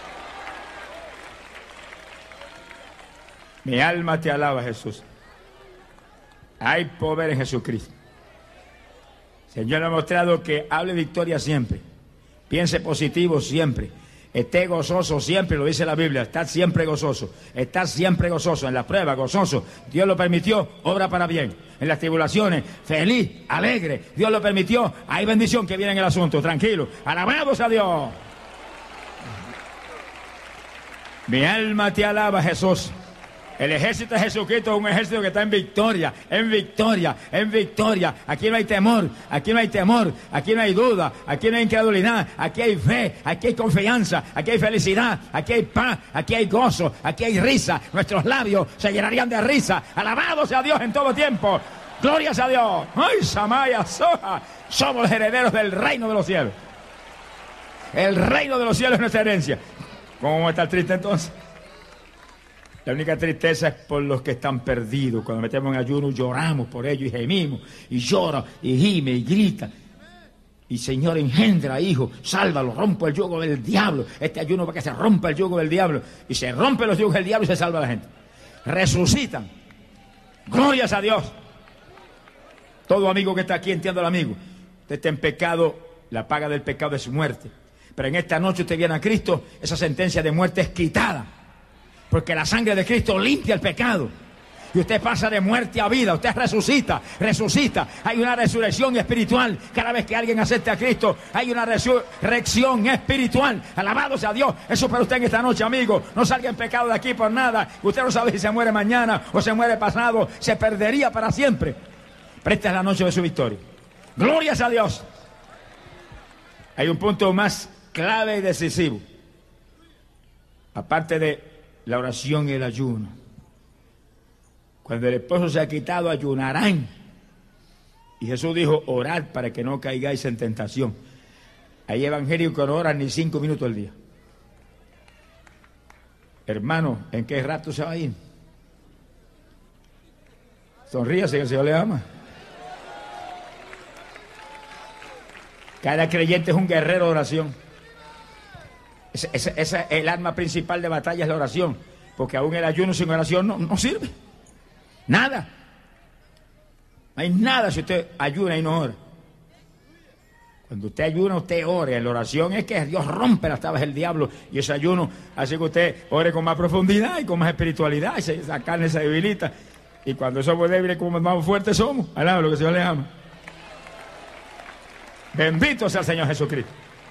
Mi alma te alaba, Jesús. Hay poder en Jesucristo. Señor me ha mostrado que hable victoria siempre. Piense positivo siempre. Esté gozoso siempre, lo dice la Biblia. Estar siempre gozoso. Estar siempre gozoso. En las pruebas, gozoso. Dios lo permitió, obra para bien. En las tribulaciones, feliz, alegre. Dios lo permitió, hay bendición que viene en el asunto. Tranquilo. Alabados a Dios. Mi alma te alaba, Jesús. El ejército de Jesucristo es un ejército que está en victoria, en victoria, en victoria. Aquí no hay temor, aquí no hay temor, aquí no hay duda, aquí no hay incredulidad, aquí hay fe, aquí hay confianza, aquí hay felicidad, aquí hay paz, aquí hay gozo, aquí hay risa. Nuestros labios se llenarían de risa. Alabado sea Dios en todo tiempo. Glorias a Dios. ¡Ay, Samaya, Soja! Somos los herederos del reino de los cielos. El reino de los cielos es nuestra herencia. ¿Cómo vamos a estar tristes entonces? La única tristeza es por los que están perdidos. Cuando metemos en ayuno lloramos por ellos y gemimos, y llora, y gime, y grita. Y Señor, engendra, hijo, sálvalo, rompe el yugo del diablo. Este ayuno para que se rompa el yugo del diablo. Y se rompe los yugos del diablo y se salva la gente. Resucitan. Glorias a Dios. Todo amigo que está aquí, entiendo al amigo. Usted está en pecado, la paga del pecado es muerte. Pero en esta noche usted viene a Cristo, esa sentencia de muerte es quitada. Porque la sangre de Cristo limpia el pecado. Y usted pasa de muerte a vida, usted resucita. Hay una resurrección espiritual. Cada vez que alguien acepta a Cristo, hay una resurrección espiritual. Alabado sea Dios. Eso para usted en esta noche, amigo. No salga en pecado de aquí por nada. Usted no sabe si se muere mañana o se muere pasado. Se perdería para siempre. Pero esta es la noche de su victoria. Glorias a Dios. Hay un punto más clave y decisivo. Aparte de la oración y el ayuno. Cuando el esposo se ha quitado, ayunarán. Y Jesús dijo, orad para que no caigáis en tentación. Hay evangelios que no oran ni 5 minutos al día. Hermano, ¿en qué rato se va a ir? Sonríase, que el Señor le ama. Cada creyente es un guerrero de oración. Esa es el arma principal de batalla, es la oración. Porque aún el ayuno sin oración no sirve. Nada. No hay nada si usted ayuna y no ora. Cuando usted ayuna, usted ore. La oración es que Dios rompe las tablas del diablo. Y ese ayuno hace que usted ore con más profundidad y con más espiritualidad. Y esa carne se debilita. Y cuando somos débiles, como más fuertes somos. Alaba lo que el Señor le ama. Bendito sea el Señor Jesucristo.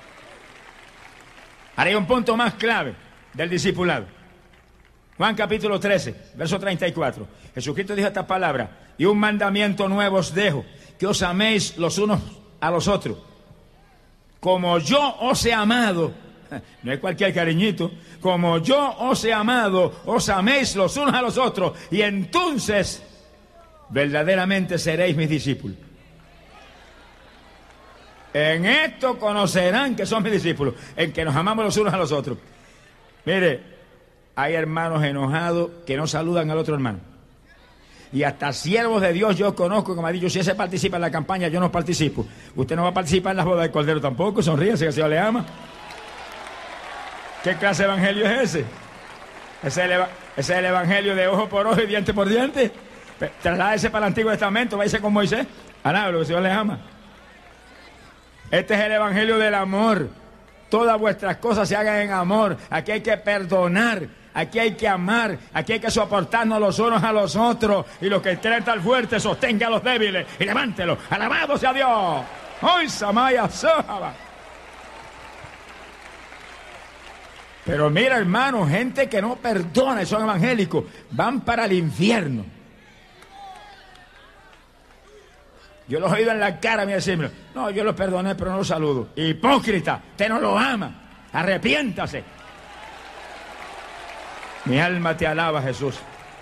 Ahora hay un punto más clave del discipulado. Juan capítulo 13, verso 34. Jesucristo dijo esta palabra: y un mandamiento nuevo os dejo, que os améis los unos a los otros. Como yo os he amado, no es cualquier cariñito, como yo os he amado, os améis los unos a los otros, y entonces verdaderamente seréis mis discípulos. En esto conocerán que son mis discípulos, en que nos amamos los unos a los otros. Mire, hay hermanos enojados que no saludan al otro hermano. Y hasta siervos de Dios yo conozco que me ha dicho, si ese participa en la campaña, yo no participo. Usted no va a participar en las bodas del Cordero tampoco, sonríese que el Señor le ama. ¿Qué clase de evangelio es ese? Ese es el evangelio de ojo por ojo y diente por diente. Trasládese para el Antiguo Testamento, váyase con Moisés. Alaba lo que el Señor le ama. Este es el evangelio del amor. Todas vuestras cosas se hagan en amor. Aquí hay que perdonar, aquí hay que amar, aquí hay que soportarnos los unos a los otros. Y los que estén tan fuertes, sostenga a los débiles y levántelos. Alabado sea Dios. Hoy Samaya Sahaba. Pero mira, hermano, gente que no perdona y son evangélicos, van para el infierno. Yo los he oído en la cara, mira, decirme, no, yo los perdoné, pero no los saludo. Hipócrita, usted no lo ama, arrepiéntase. Mi alma te alaba, Jesús.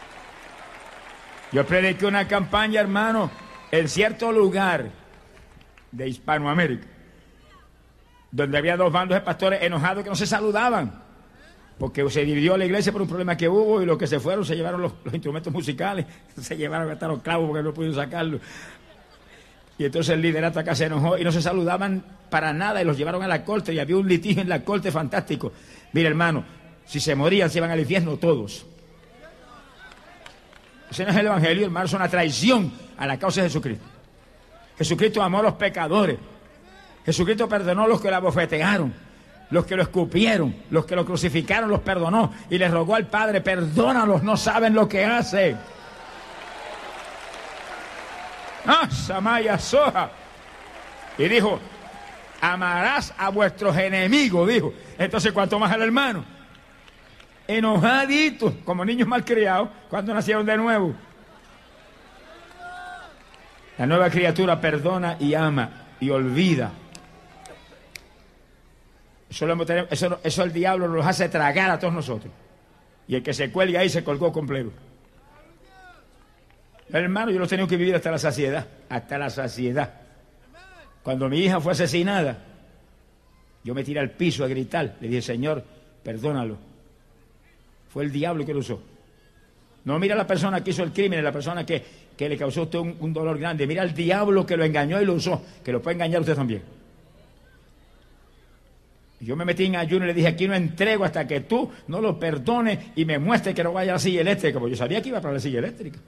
Yo prediqué una campaña, hermano, en cierto lugar de Hispanoamérica, donde había 2 bandos de pastores enojados que no se saludaban, porque se dividió la iglesia por un problema que hubo, y los que se fueron se llevaron los instrumentos musicales, se llevaron hasta los clavos porque no pudieron sacarlos. Y entonces el liderato acá se enojó y no se saludaban para nada y los llevaron a la corte y había un litigio en la corte fantástico. Mire, hermano, si se morían se iban al infierno todos. Ese no es el evangelio, hermano, es una traición a la causa de Jesucristo. Jesucristo amó a los pecadores. Jesucristo perdonó a los que la bofetearon, los que lo escupieron, los que lo crucificaron, los perdonó y les rogó al Padre, perdónalos, no saben lo que hacen. Samaya Soja. Y dijo, amarás a vuestros enemigos, dijo. Entonces, ¿cuánto más al hermano? Enojaditos, como niños malcriados, cuando nacieron de nuevo. La nueva criatura perdona y ama y olvida. Eso el diablo nos hace tragar a todos nosotros. Y el que se cuelga ahí se colgó completo. Hermano, yo lo he tenido que vivir hasta la saciedad. Hasta la saciedad. Cuando mi hija fue asesinada, yo me tiré al piso a gritar. Le dije, Señor, perdónalo. Fue el diablo que lo usó. No mira a la persona que hizo el crimen, la persona que le causó a usted un dolor grande. Mira al diablo que lo engañó y lo usó, que lo puede engañar usted también. Yo me metí en ayuno y le dije, aquí no entrego hasta que tú no lo perdones y me muestres que no vaya a la silla eléctrica, porque yo sabía que iba para la silla eléctrica.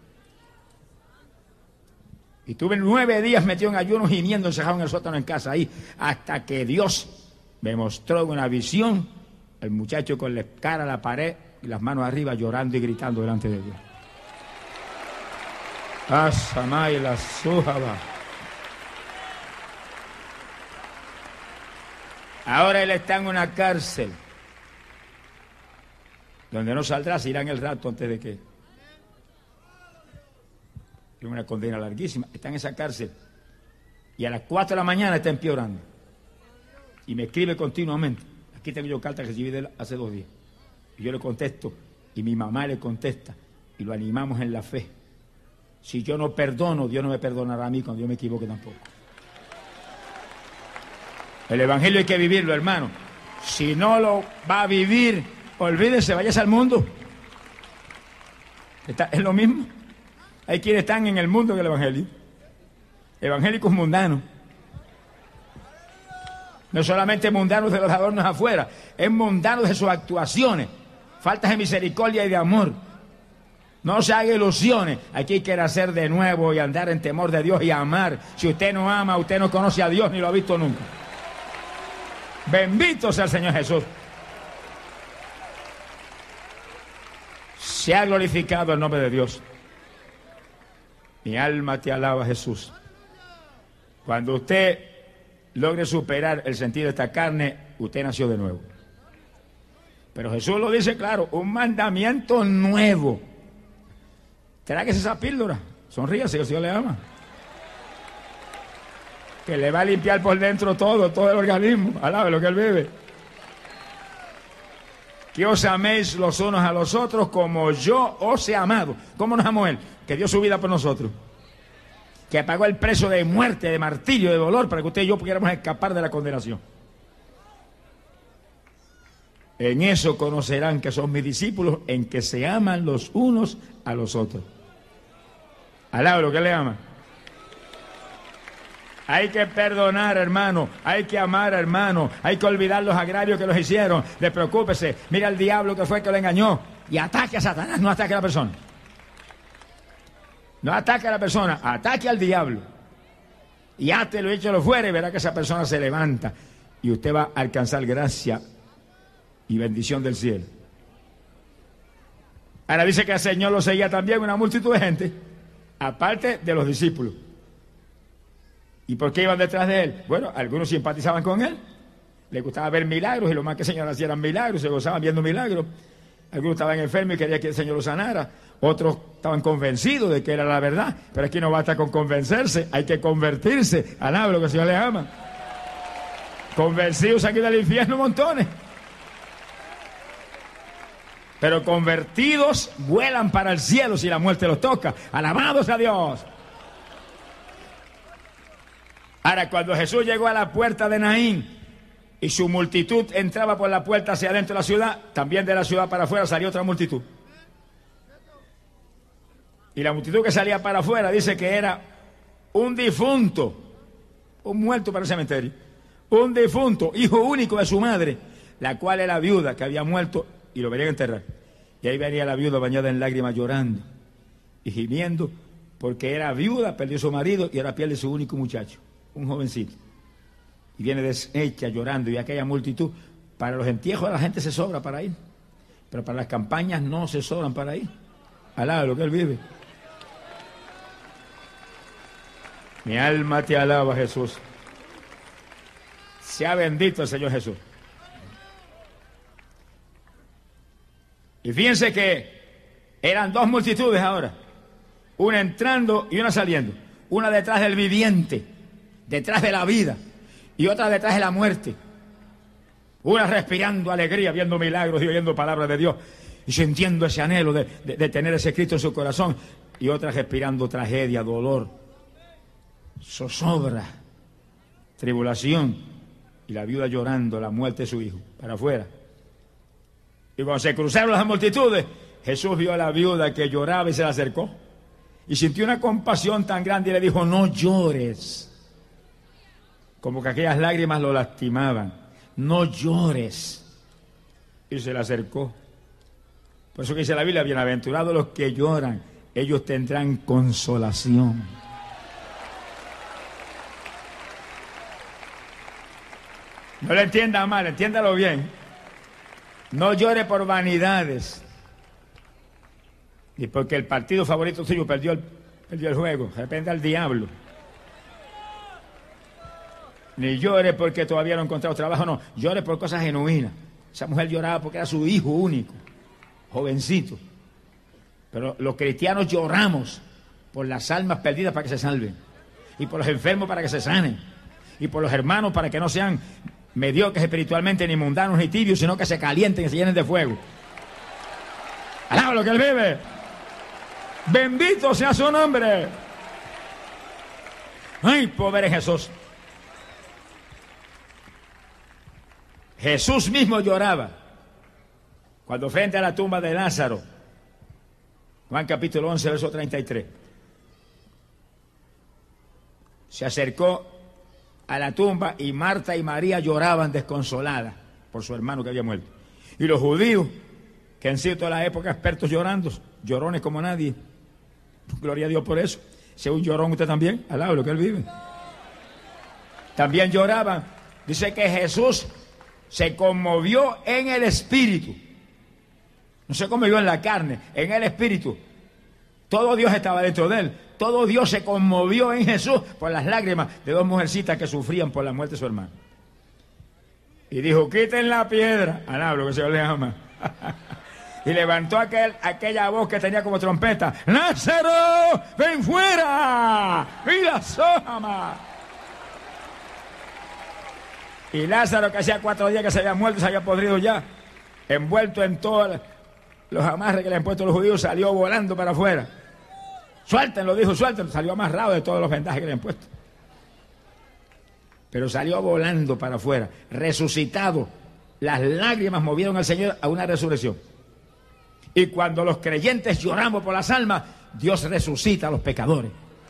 Y tuve 9 días metido en ayuno, gimiendo, encerrado en el sótano en casa, ahí, hasta que Dios me mostró una visión el muchacho con la cara a la pared y las manos arriba llorando y gritando delante de Dios. Asamay la sujaba. Ahora él está en una cárcel donde no saldrá, se irá en el rato antes de que... Tiene una condena larguísima, está en esa cárcel y a las 4 de la mañana está empeorando y me escribe continuamente. Aquí tengo yo carta que recibí de él hace 2 días y yo le contesto y mi mamá le contesta y lo animamos en la fe. Si yo no perdono, Dios no me perdonará a mí cuando yo me equivoque tampoco. El evangelio hay que vivirlo, hermano. Si no lo va a vivir, olvídese, váyase al mundo. Es lo mismo. Hay quienes están en el mundo del evangelio. Evangélicos mundanos. No solamente mundanos de los adornos afuera, es mundanos de sus actuaciones. Faltas de misericordia y de amor. No se haga ilusiones. Aquí hay que nacer de nuevo y andar en temor de Dios y amar. Si usted no ama, usted no conoce a Dios ni lo ha visto nunca. Bendito sea el Señor Jesús. Se ha glorificado el nombre de Dios. Mi alma te alaba, Jesús. Cuando usted logre superar el sentido de esta carne, usted nació de nuevo. Pero Jesús lo dice claro, un mandamiento nuevo. Tráguese esa píldora, sonríase, que el Señor le ama. Que le va a limpiar por dentro todo el organismo. Alabe lo que Él vive. Que os améis los unos a los otros como yo os he amado. ¿Cómo nos amó Él? Que dio su vida por nosotros. Que pagó el precio de muerte, de martirio, de dolor, para que usted y yo pudiéramos escapar de la condenación. En eso conocerán que son mis discípulos, en que se aman los unos a los otros. Alabe lo que le ama. Hay que perdonar, hermano. Hay que amar, hermano. Hay que olvidar los agravios que los hicieron. Despreocúpese. Mira al diablo que fue el que lo engañó. Y ataque a Satanás, no ataque a la persona. No ataque a la persona, ataque al diablo. Y átelo y échalo fuera y verá que esa persona se levanta. Y usted va a alcanzar gracia y bendición del cielo. Ahora dice que el Señor lo seguía también una multitud de gente, aparte de los discípulos. ¿Y por qué iban detrás de él? Bueno, algunos simpatizaban con él, les gustaba ver milagros y lo más que el Señor hacía eran milagros, se gozaban viendo milagros. Algunos estaban enfermos y querían que el Señor los sanara. Otros estaban convencidos de que era la verdad. Pero aquí no basta con convencerse, hay que convertirse. Alabe lo que el Señor le ama. Convencidos aquí del infierno montones. Pero convertidos vuelan para el cielo si la muerte los toca. Alabados a Dios. Ahora, cuando Jesús llegó a la puerta de Naín y su multitud entraba por la puerta hacia adentro de la ciudad, también de la ciudad para afuera salió otra multitud. Y la multitud que salía para afuera dice que era un difunto, un muerto para el cementerio, un difunto, hijo único de su madre, la cual era viuda, que había muerto y lo venían a enterrar. Y ahí venía la viuda bañada en lágrimas, llorando y gimiendo, porque era viuda, perdió su marido y ahora pierde su único muchacho, un jovencito. Y viene deshecha, llorando, y aquella multitud, para los entierros la gente se sobra para ir, pero para las campañas no se sobran para ir. Alaba lo que Él vive. Mi alma te alaba, Jesús. Sea bendito el Señor Jesús. Y fíjense que eran 2 multitudes ahora, una entrando y una saliendo, una detrás del viviente, detrás de la vida, y otra detrás de la muerte. Una respirando alegría, viendo milagros y oyendo palabras de Dios, y sintiendo ese anhelo de tener ese Cristo en su corazón, y otra respirando tragedia, dolor, zozobra, tribulación, y la viuda llorando la muerte de su hijo, para afuera. Y cuando se cruzaron las multitudes, Jesús vio a la viuda que lloraba y se la acercó, y sintió una compasión tan grande y le dijo: no llores. Como que aquellas lágrimas lo lastimaban. No llores. Y se le acercó. Por eso que dice la Biblia: bienaventurados los que lloran, ellos tendrán consolación. No le entienda mal, entiéndalo bien. No llore por vanidades. Ni porque el partido favorito suyo perdió el juego. Depende al diablo. Ni llore porque todavía no ha encontrado trabajo, no. Llore por cosas genuinas. Esa mujer lloraba porque era su hijo único, jovencito. Pero los cristianos lloramos por las almas perdidas para que se salven. Y por los enfermos para que se sanen. Y por los hermanos para que no sean mediocres espiritualmente, ni mundanos, ni tibios, sino que se calienten y se llenen de fuego. ¡Alaba lo que Él vive! ¡Bendito sea su nombre! ¡Ay, pobre Jesús! Jesús mismo lloraba cuando frente a la tumba de Lázaro, Juan capítulo 11, verso 33, se acercó a la tumba y Marta y María lloraban desconsoladas por su hermano que había muerto. Y los judíos, que han sido toda la época expertos llorando, llorones como nadie, gloria a Dios por eso. Sea un llorón usted también, al lado de lo que Él vive. También lloraban. Dice que Jesús se conmovió en el espíritu. No se conmovió en la carne, en el espíritu. Todo Dios estaba dentro de Él. Todo Dios se conmovió en Jesús por las lágrimas de dos mujercitas que sufrían por la muerte de su hermano. Y dijo, quiten la piedra. Alaba lo que el Señor le ama. Y levantó aquella voz que tenía como trompeta. ¡Lázaro, ven fuera! ¡Mira, Sójama! Y Lázaro, que hacía 4 días que se había muerto, se había podrido ya, envuelto en todos los amarres que le han puesto los judíos, salió volando para afuera. Suéltenlo, dijo, suéltenlo. Salió amarrado de todos los vendajes que le han puesto. Pero salió volando para afuera, resucitado. Las lágrimas movieron al Señor a una resurrección. Y cuando los creyentes lloramos por las almas, Dios resucita a los pecadores.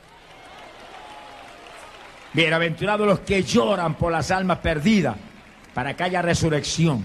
Bienaventurados los que lloran por las almas perdidas, para que haya resurrección.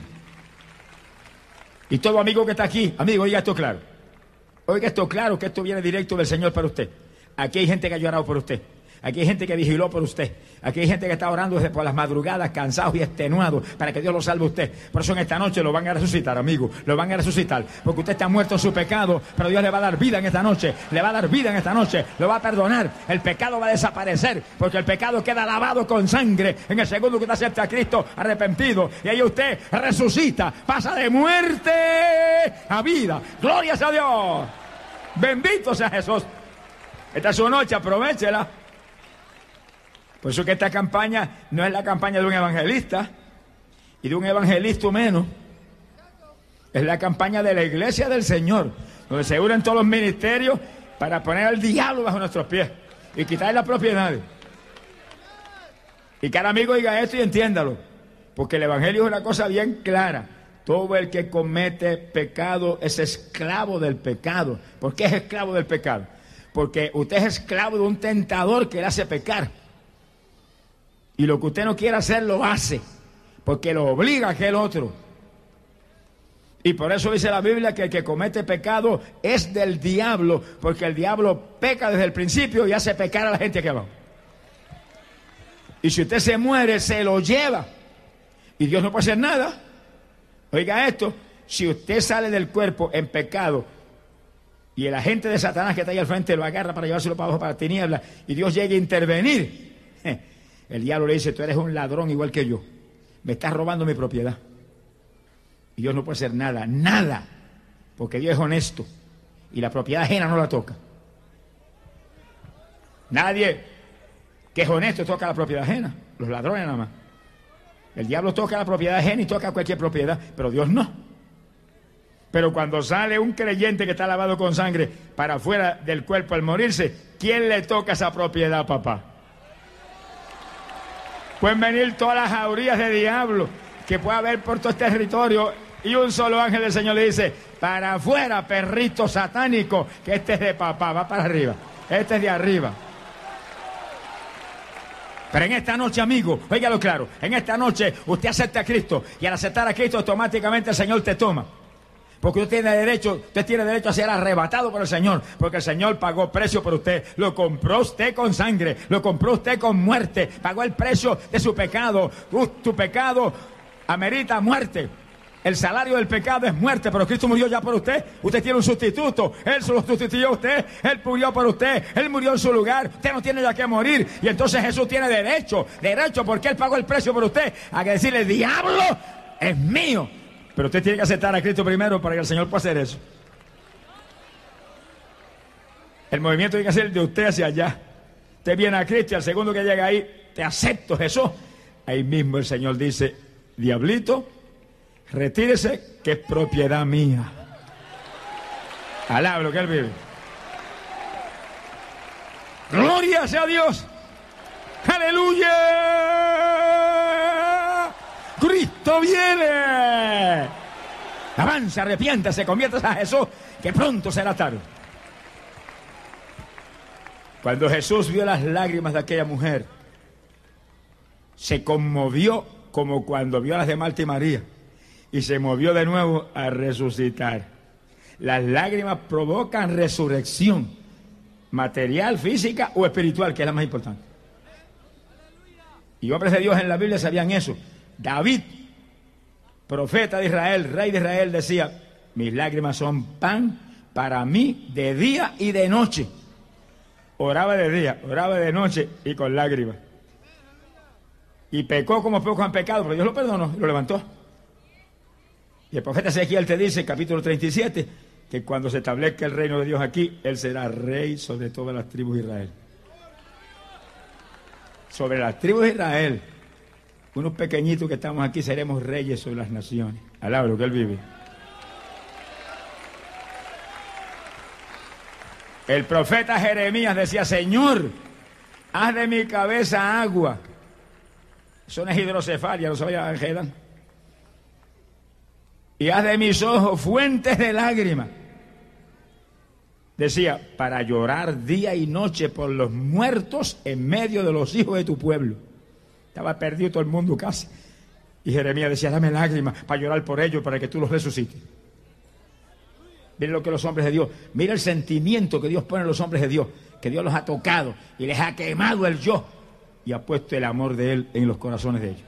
Y todo amigo que está aquí, amigo, oiga esto claro. Oiga esto claro, que esto viene directo del Señor para usted. Aquí hay gente que ha llorado por usted. Aquí hay gente que vigiló por usted. Aquí hay gente que está orando desde por las madrugadas, cansados y extenuados, para que Dios lo salve a usted. Por eso en esta noche lo van a resucitar, amigo. Lo van a resucitar. Porque usted está muerto en su pecado, pero Dios le va a dar vida en esta noche. Le va a dar vida en esta noche. Lo va a perdonar. El pecado va a desaparecer, porque el pecado queda lavado con sangre en el segundo que usted acepta a Cristo arrepentido. Y ahí usted resucita. Pasa de muerte a vida. ¡Gloria a Dios! Bendito sea Jesús. Esta es su noche, aprovéchela. Por eso que esta campaña no es la campaña de un evangelista y de un evangelista menos. Es la campaña de la iglesia del Señor, donde se unen todos los ministerios para poner al diablo bajo nuestros pies y quitarle las propiedades. Y cada amigo diga esto y entiéndalo, porque el evangelio es una cosa bien clara. Todo el que comete pecado es esclavo del pecado. ¿Por qué es esclavo del pecado? Porque usted es esclavo de un tentador que le hace pecar. Y lo que usted no quiere hacer, lo hace. Porque lo obliga a aquel otro. Y por eso dice la Biblia que el que comete pecado es del diablo. Porque el diablo peca desde el principio y hace pecar a la gente que va. Y si usted se muere, se lo lleva. Y Dios no puede hacer nada. Oiga esto, si usted sale del cuerpo en pecado y el agente de Satanás que está ahí al frente lo agarra para llevárselo para abajo, para la tiniebla, y Dios llega a intervenir, el diablo le dice, tú eres un ladrón igual que yo, me estás robando mi propiedad. Y Dios no puede hacer nada, nada, porque Dios es honesto y la propiedad ajena no la toca. Nadie que es honesto toca la propiedad ajena, los ladrones nada más. El diablo toca la propiedad ajena y toca cualquier propiedad, pero Dios no. Pero cuando sale un creyente que está lavado con sangre para afuera del cuerpo al morirse, ¿quién le toca esa propiedad, papá? Pueden venir todas las jaurías de diablo que pueda haber por todo este territorio y un solo ángel del Señor le dice, para afuera, perrito satánico, que este es de papá, va para arriba, este es de arriba. Pero en esta noche, amigo, óigalo claro, en esta noche usted acepta a Cristo y al aceptar a Cristo automáticamente el Señor te toma. Porque usted tiene derecho a ser arrebatado por el Señor, porque el Señor pagó precio por usted, lo compró usted con sangre, lo compró usted con muerte, pagó el precio de su pecado. Tu pecado amerita muerte. El salario del pecado es muerte, pero Cristo murió ya por usted. Usted tiene un sustituto, Él se lo sustituyó a usted, Él murió por usted, Él murió en su lugar, usted no tiene ya que morir. Y entonces Jesús tiene derecho, porque Él pagó el precio por usted, a que decirle, diablo, es mío. Pero usted tiene que aceptar a Cristo primero para que el Señor pueda hacer eso. El movimiento tiene que ser de usted hacia allá. Usted viene a Cristo y al segundo que llega ahí, te acepto, Jesús. Ahí mismo el Señor dice, diablito, retírese, que es propiedad mía. Alaba lo que Él vive. Gloria sea Dios. Aleluya. Cristo viene. Avanza, arrepiéntase, conviértase a Jesús, que pronto será tarde. Cuando Jesús vio las lágrimas de aquella mujer, se conmovió como cuando vio a las de Marta y María, y se movió de nuevo a resucitar. Las lágrimas provocan resurrección, material, física o espiritual, que es la más importante. Y hombres de Dios en la Biblia sabían eso. David, profeta de Israel, rey de Israel, decía, mis lágrimas son pan para mí de día y de noche. Oraba de día, oraba de noche y con lágrimas. Y pecó como pocos han pecado, pero Dios lo perdonó y lo levantó. Y el profeta Ezequiel te dice, capítulo 37, que cuando se establezca el reino de Dios aquí, Él será rey sobre todas las tribus de Israel. Sobre las tribus de Israel, unos pequeñitos que estamos aquí, seremos reyes sobre las naciones. Alaba lo que Él vive. El profeta Jeremías decía, Señor, haz de mi cabeza agua. Eso no es hidrocefalia, no se vaya a Angedan. Y haz de mis ojos fuentes de lágrimas. Decía, para llorar día y noche por los muertos en medio de los hijos de tu pueblo. Estaba perdido todo el mundo casi. Y Jeremías decía, dame lágrimas para llorar por ellos, para que tú los resucites. Miren lo que los hombres de Dios, mira el sentimiento que Dios pone en los hombres de Dios, que Dios los ha tocado y les ha quemado el yo y ha puesto el amor de Él en los corazones de ellos.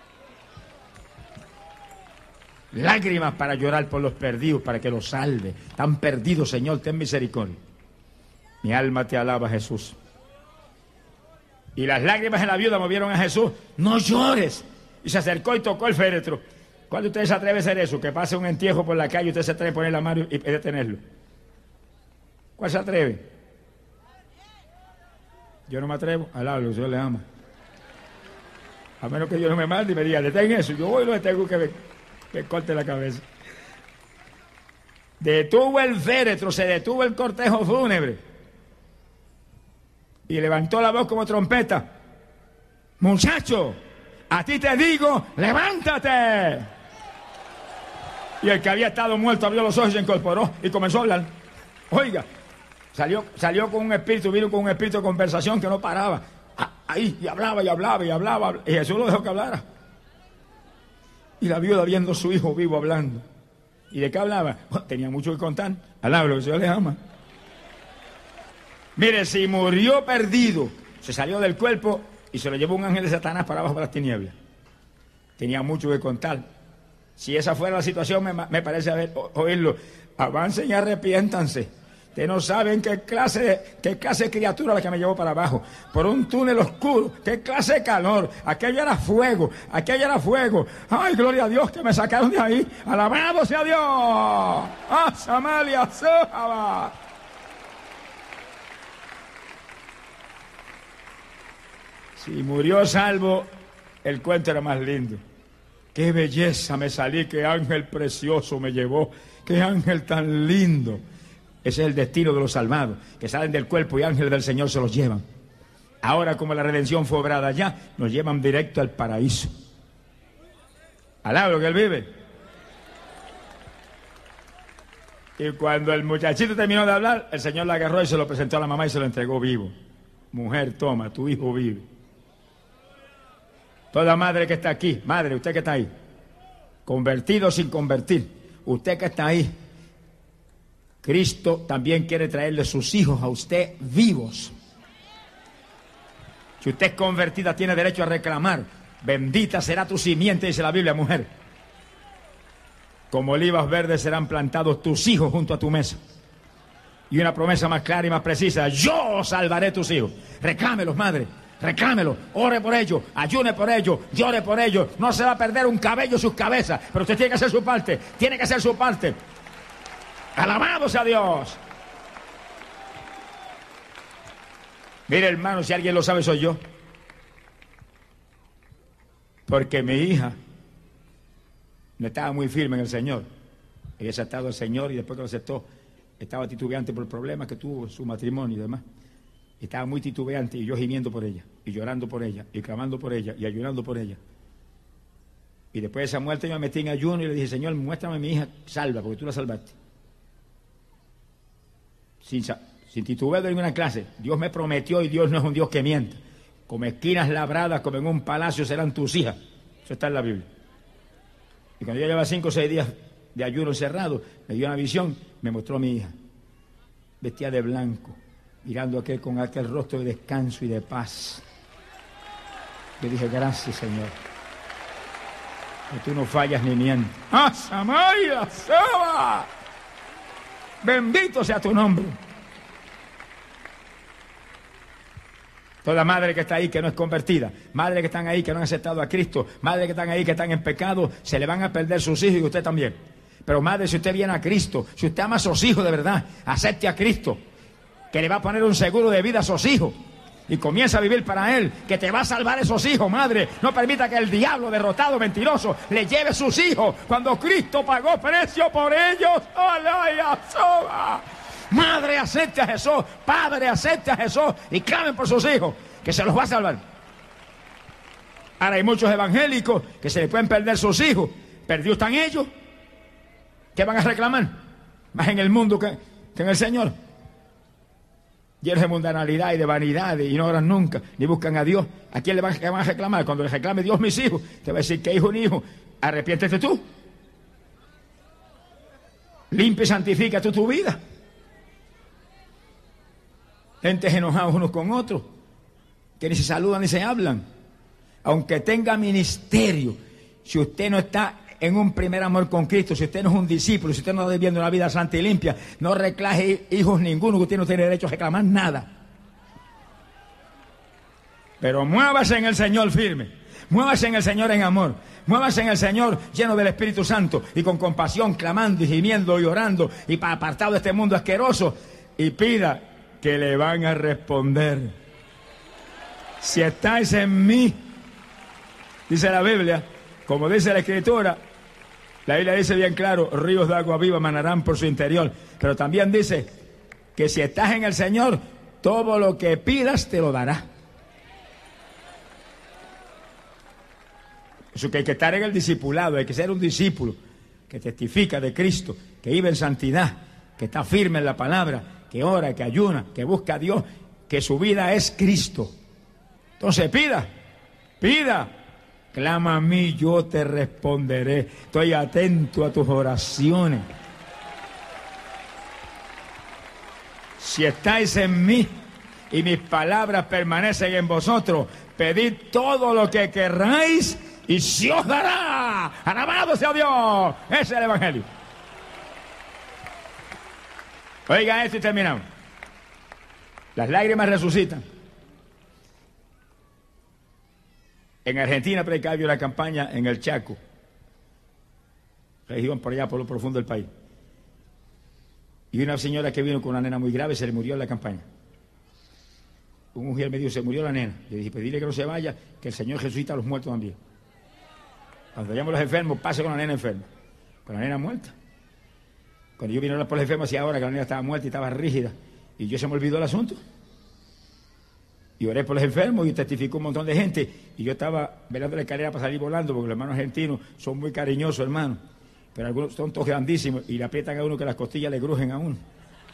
Lágrimas para llorar por los perdidos, para que los salve. Están perdidos, Señor, ten misericordia. Mi alma te alaba, Jesús. Y las lágrimas de la viuda movieron a Jesús. No llores. Y se acercó y tocó el féretro. ¿Cuándo usted se atreve a hacer eso? Que pase un entierro por la calle y usted se atreve a poner la mano y detenerlo. ¿Cuál se atreve? Yo no me atrevo. Alablo, Dios le ama. A menos que Dios no me mande y me diga, detén eso. Yo voy y lo detengo que me corte la cabeza. Detuvo el féretro, se detuvo el cortejo fúnebre. Y levantó la voz como trompeta. Muchacho, a ti te digo, levántate. Y el que había estado muerto abrió los ojos y se incorporó y comenzó a hablar. Oiga, salió con un espíritu, vino con un espíritu de conversación que no paraba. Ahí, y hablaba, y hablaba, y hablaba. Y Jesús lo dejó que hablara. Y la viuda viendo a su hijo vivo hablando. ¿Y de qué hablaba? Tenía mucho que contar. Alaba lo que el Señor le ama. Mire, si murió perdido, se salió del cuerpo y se lo llevó un ángel de Satanás para abajo de las tinieblas. Tenía mucho que contar. Si esa fuera la situación, me parece oírlo. Avancen y arrepiéntanse. Ustedes no saben qué clase de criatura la que me llevó para abajo. Por un túnel oscuro. Qué clase de calor. Aquello era fuego. Aquello era fuego. Ay, gloria a Dios que me sacaron de ahí. Alabado sea Dios. Ah, Samalia, Sojaba. Si murió salvo, el cuento era más lindo. Qué belleza me salí, qué ángel precioso me llevó, qué ángel tan lindo. Ese es el destino de los salvados, que salen del cuerpo y ángeles del Señor se los llevan. Ahora, como la redención fue obrada allá, nos llevan directo al paraíso. Alaba lo que Él vive. Y cuando el muchachito terminó de hablar, el Señor la agarró y se lo presentó a la mamá y se lo entregó vivo. Mujer, toma, tu hijo vive. Toda madre que está aquí, madre, usted que está ahí, convertido o sin convertir, usted que está ahí, Cristo también quiere traerle sus hijos a usted vivos. Si usted es convertida, tiene derecho a reclamar. Bendita será tu simiente, dice la Biblia, mujer. Como olivas verdes serán plantados tus hijos junto a tu mesa. Y una promesa más clara y más precisa: yo salvaré tus hijos. Reclámelos, madre, reclámelos, ore por ellos, ayune por ellos, llore por ellos. No se va a perder un cabello en sus cabezas, pero usted tiene que hacer su parte, tiene que hacer su parte. Alabado sea Dios. Mire, hermano, si alguien lo sabe soy yo. Porque mi hija no estaba muy firme en el Señor. Ella aceptado al Señor y después que lo aceptó, estaba titubeante por el problema que tuvo en su matrimonio y demás. Estaba muy titubeante y yo gimiendo por ella, y llorando por ella, y clamando por ella, y ayunando por ella. Y después de esa muerte yo me metí en ayuno y le dije: Señor, muéstrame a mi hija salva, porque tú la salvaste. Sin titubeo de ninguna clase. Dios me prometió y Dios no es un Dios que mienta. Como esquinas labradas, como en un palacio serán tus hijas. Eso está en la Biblia. Y cuando yo llevaba 5 o 6 días de ayuno encerrado, me dio una visión, me mostró a mi hija, vestida de blanco, mirando con aquel rostro de descanso y de paz. Yo dije: gracias, Señor, que tú no fallas ni mientes. ¡Ah, Samaria, Saba! Bendito sea tu nombre. Toda madre que está ahí que no es convertida, madre que están ahí que no han aceptado a Cristo, madre que están ahí que están en pecado, se le van a perder sus hijos y usted también. Pero madre, si usted viene a Cristo, si usted ama a sus hijos de verdad, acepte a Cristo, que le va a poner un seguro de vida a sus hijos y comienza a vivir para Él, que te va a salvar esos hijos, madre. No permita que el diablo derrotado, mentiroso, le lleve sus hijos cuando Cristo pagó precio por ellos. ¡Aleluya! Madre, acepte a Jesús. Padre, acepte a Jesús y clamen por sus hijos, que se los va a salvar. Ahora hay muchos evangélicos que se les pueden perder sus hijos. Perdidos están ellos. ¿Qué van a reclamar? Más en el mundo que en el Señor. Llenos de mundanalidad y de vanidad y no oran nunca, ni buscan a Dios. ¿A quién le van a reclamar? Cuando le reclame Dios mis hijos, te va a decir: ¿qué hijo ni hijo? Arrepiéntete tú. Limpia y santifica tú tu vida. Gentes enojados unos con otros, que ni se saludan ni se hablan. Aunque tenga ministerio, si usted no está en un primer amor con Cristo, si usted no es un discípulo, si usted no está viviendo una vida santa y limpia, no reclame hijos ninguno, que usted no tiene derecho a reclamar nada. Pero muévase en el Señor firme, muévase en el Señor en amor, muévase en el Señor lleno del Espíritu Santo y con compasión, clamando y gimiendo y orando y apartado de este mundo asqueroso, y pida, que le van a responder. Si estáis en mí, dice la Biblia, como dice la Escritura, la Biblia dice bien claro: ríos de agua viva manarán por su interior. Pero también dice que si estás en el Señor, todo lo que pidas te lo dará. Eso que hay que estar en el discipulado, hay que ser un discípulo que testifica de Cristo, que vive en santidad, que está firme en la palabra, que ora, que ayuna, que busca a Dios, que su vida es Cristo. Entonces pida, clama a mí, yo te responderé. Estoy atento a tus oraciones. Si estáis en mí y mis palabras permanecen en vosotros, pedid todo lo que querráis y se os dará. Alabado sea Dios. Ese es el Evangelio. Oiga esto y terminamos. Las lágrimas resucitan. En Argentina predicaba yo la campaña en el Chaco, región por allá por lo profundo del país. Y una señora que vino con una nena muy grave se le murió en la campaña. Un mujer me dijo: se murió la nena. Yo dije: pues dile que no se vaya, que el Señor resucita a los muertos también. Cuando vayamos los enfermos, pase con la nena enferma, con la nena muerta. Cuando yo vine a hablar por los enfermos, hacía ahora que la nena estaba muerta y estaba rígida, y yo se me olvidó el asunto. Y oré por los enfermos y testificó un montón de gente. Y yo estaba velando la escalera para salir volando, porque los hermanos argentinos son muy cariñosos, hermanos. Pero algunos son todos grandísimos y le aprietan a uno que las costillas le crujen a uno.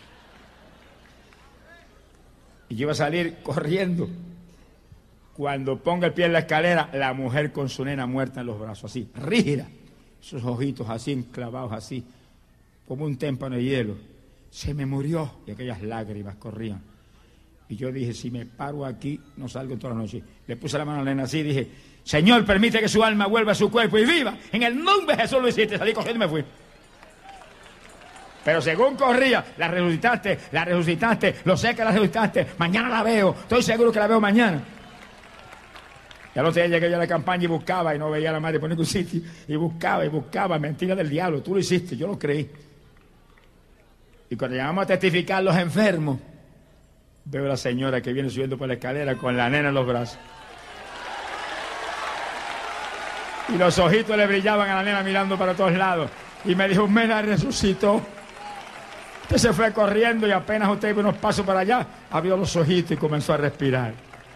Y yo iba a salir corriendo. Cuando ponga el pie en la escalera, la mujer con su nena muerta en los brazos, así, rígida. Sus ojitos así, enclavados así, como un témpano de hielo. se me murió. Y aquellas lágrimas corrían. Y yo dije, si me paro aquí, no salgo toda la noche. Le puse la mano a la nena así y dije, Señor, permite que su alma vuelva a su cuerpo y viva. En el nombre de Jesús lo hiciste. Salí corriendo y me fui. Pero según corría, la resucitaste, lo sé que la resucitaste, mañana la veo, estoy seguro que la veo mañana. Y al otro día llegué yo a la campaña y buscaba y no veía a la madre por ningún sitio. Y buscaba, mentira del diablo, tú lo hiciste, yo lo creí. Y cuando llegamos a testificar los enfermos, veo a la señora que viene subiendo por la escalera con la nena en los brazos. Y los ojitos le brillaban a la nena mirando para todos lados. Y me dijo, me la resucitó. Usted se fue corriendo y apenas usted iba unos pasos para allá, abrió los ojitos y comenzó a respirar.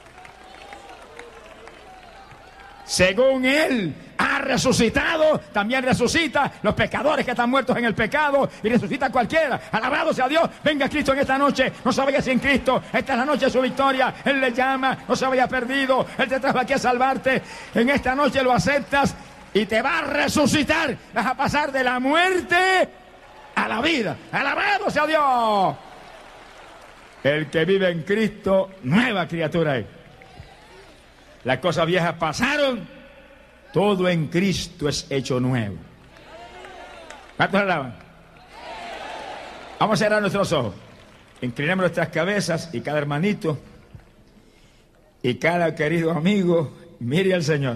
Según Él ha resucitado, también resucita los pecadores que están muertos en el pecado y resucita a cualquiera. Alabado sea Dios. Venga Cristo en esta noche. No se vaya sin Cristo. Esta es la noche de su victoria. Él le llama. No se vaya perdido. Él te trajo aquí a salvarte. En esta noche lo aceptas y te va a resucitar. Vas a pasar de la muerte a la vida. Alabado sea Dios. El que vive en Cristo, nueva criatura es. Las cosas viejas pasaron, todo en Cristo es hecho nuevo. ¿Cuántos alaban? Vamos a cerrar nuestros ojos. Inclinemos nuestras cabezas y cada hermanito y cada querido amigo mire al Señor.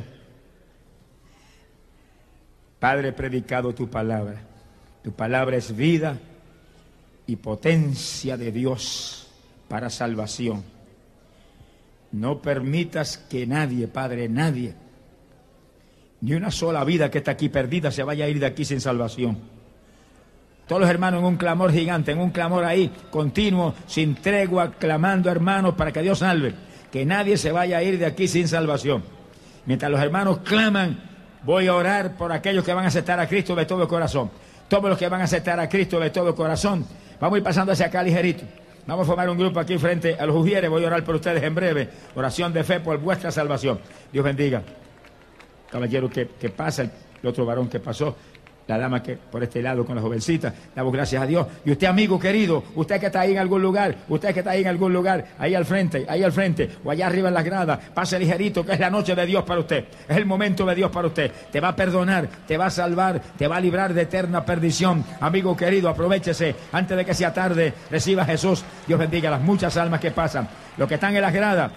Padre, he predicado tu palabra. Tu palabra es vida y potencia de Dios para salvación. No permitas que nadie, Padre, nadie, ni una sola vida que está aquí perdida se vaya a ir de aquí sin salvación. Todos los hermanos en un clamor gigante, en un clamor ahí, continuo, sin tregua, clamando, hermanos, para que Dios salve. Que nadie se vaya a ir de aquí sin salvación. Mientras los hermanos claman, voy a orar por aquellos que van a aceptar a Cristo de todo corazón. Todos los que van a aceptar a Cristo de todo corazón. Vamos a ir pasando hacia acá ligerito. Vamos a formar un grupo aquí frente a los ujieres. Voy a orar por ustedes en breve. Oración de fe por vuestra salvación. Dios bendiga. Caballero que pasa, el otro varón que pasó, la dama que por este lado con la jovencita. Damos gracias a Dios. Y usted, amigo querido, usted que está ahí en algún lugar, ahí al frente, o allá arriba en las gradas, pase ligerito, que es la noche de Dios para usted. Es el momento de Dios para usted. Te va a perdonar, te va a salvar, te va a librar de eterna perdición. Amigo querido, aprovéchese. Antes de que sea tarde, reciba a Jesús. Dios bendiga las muchas almas que pasan. Los que están en las gradas,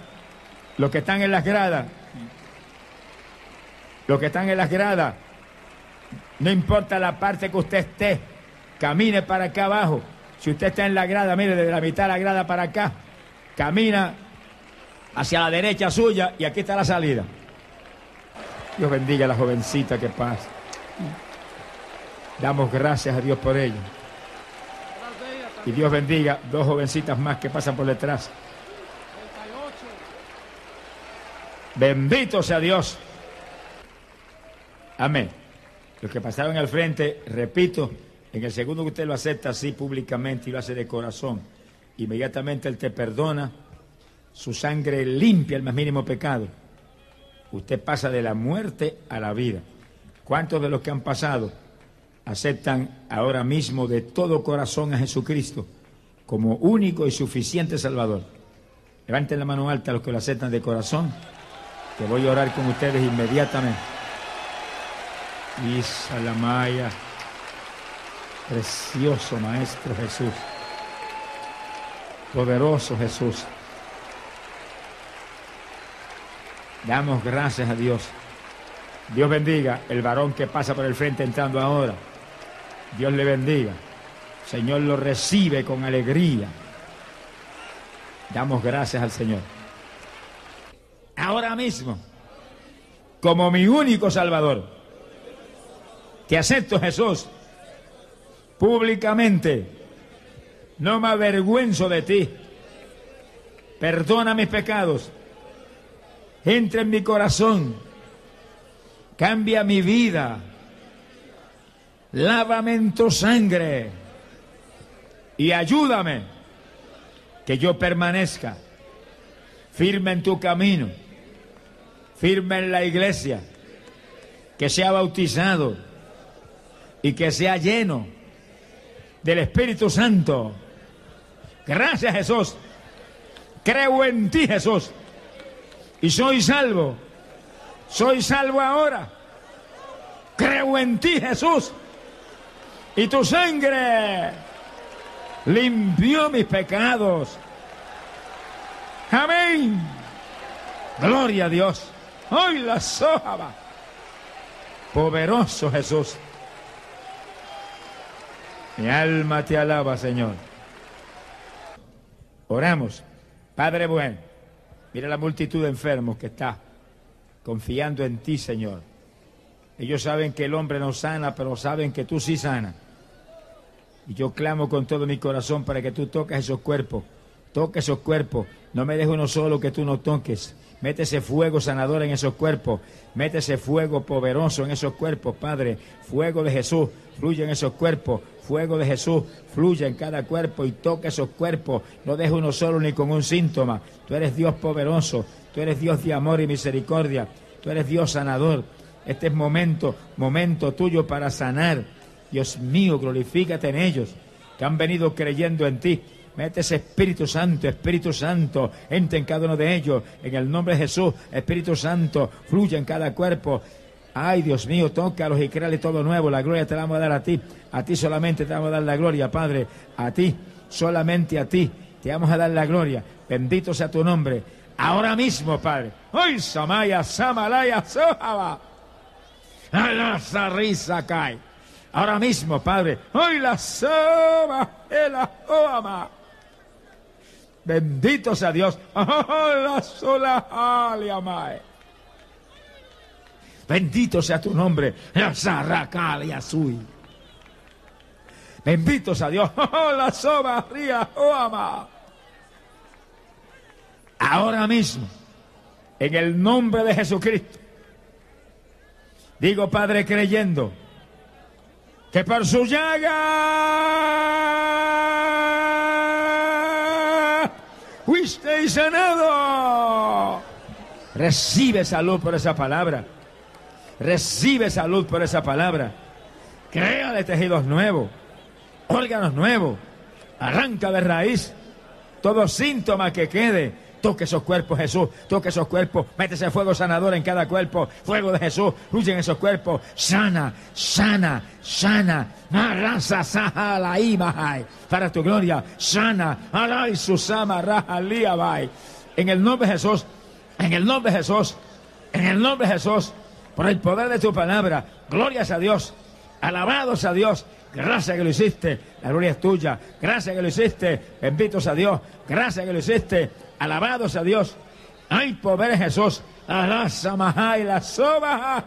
no importa la parte que usted esté, camine para acá abajo. Si usted está en la grada, mire, desde la mitad de la grada para acá, camina hacia la derecha suya y aquí está la salida. Dios bendiga a la jovencita que pasa. Damos gracias a Dios por ella. Y Dios bendiga dos jovencitas más que pasan por detrás. Bendito sea Dios. Amén. Los que pasaron al frente, repito, en el segundo que usted lo acepta así públicamente y lo hace de corazón, inmediatamente Él te perdona, su sangre limpia el más mínimo pecado. Usted pasa de la muerte a la vida. ¿Cuántos de los que han pasado aceptan ahora mismo de todo corazón a Jesucristo como único y suficiente Salvador? Levanten la mano alta los que lo aceptan de corazón, que voy a orar con ustedes inmediatamente. Isa la Maya, precioso Maestro Jesús, poderoso Jesús. Damos gracias a Dios. Dios bendiga el varón que pasa por el frente entrando ahora. Dios le bendiga. Señor lo recibe con alegría. Damos gracias al Señor. Ahora mismo, como mi único Salvador, te acepto, Jesús, públicamente. No me avergüenzo de ti. Perdona mis pecados. Entra en mi corazón. Cambia mi vida. Lávame en tu sangre. Y ayúdame que yo permanezca firme en tu camino, firme en la iglesia, que sea bautizado y que sea lleno del Espíritu Santo. Gracias, Jesús. Creo en ti, Jesús. Y soy salvo. Soy salvo ahora. Creo en ti, Jesús. Y tu sangre limpió mis pecados. Amén. Gloria a Dios. Hoy la soja. Poderoso Jesús. Mi alma te alaba, Señor. Oramos. Padre bueno, mira la multitud de enfermos que está confiando en ti, Señor. Ellos saben que el hombre no sana, pero saben que tú sí sanas. Y yo clamo con todo mi corazón para que tú toques esos cuerpos. Toca esos cuerpos. No me dejes uno solo que tú no toques. Mete ese fuego sanador en esos cuerpos. Mete ese fuego poderoso en esos cuerpos, Padre. Fuego de Jesús fluye en esos cuerpos. Fuego de Jesús fluye en cada cuerpo y toca esos cuerpos. No dejes uno solo ni con un síntoma. Tú eres Dios poderoso. Tú eres Dios de amor y misericordia. Tú eres Dios sanador. Este es momento tuyo para sanar. Dios mío, glorifícate en ellos que han venido creyendo en ti. Mete ese Espíritu Santo, entra en cada uno de ellos, en el nombre de Jesús. Espíritu Santo, fluye en cada cuerpo. Ay, Dios mío, tócalos y créale todo nuevo. La gloria te la vamos a dar a ti solamente te vamos a dar la gloria, Padre, a ti, solamente a ti, te vamos a dar la gloria. Bendito sea tu nombre, ahora mismo, Padre. Hoy Samaya, Samalaya, Sohaba, a la risa cae. Ahora mismo, Padre, hoy la soba, el oama. Bendito sea Dios. La sola aliamae. Bendito sea tu nombre. La sarracal y azul. Bendito sea Dios. La soba ría oama. Ahora mismo, en el nombre de Jesucristo, digo, Padre, creyendo que por su llaga fuisteis sanado. Recibe salud por esa palabra. Recibe salud por esa palabra. Créale tejidos nuevos, órganos nuevos. Arranca de raíz todo síntoma que quede. Toque esos cuerpos, Jesús. Toque esos cuerpos. Mete ese fuego sanador en cada cuerpo. Fuego de Jesús. Fluye en esos cuerpos. Sana, sana, sana. Narasa, saha, la imahai. Para tu gloria. Sana. Alay, susama, raja, liabai. En el nombre de Jesús. En el nombre de Jesús. En el nombre de Jesús. Por el poder de tu palabra. Glorias a Dios. Alabados a Dios. Gracias que lo hiciste. La gloria es tuya. Gracias que lo hiciste. Benditos a Dios. Gracias que lo hiciste. Alabados a Dios. Hay poder en Jesús. La soba.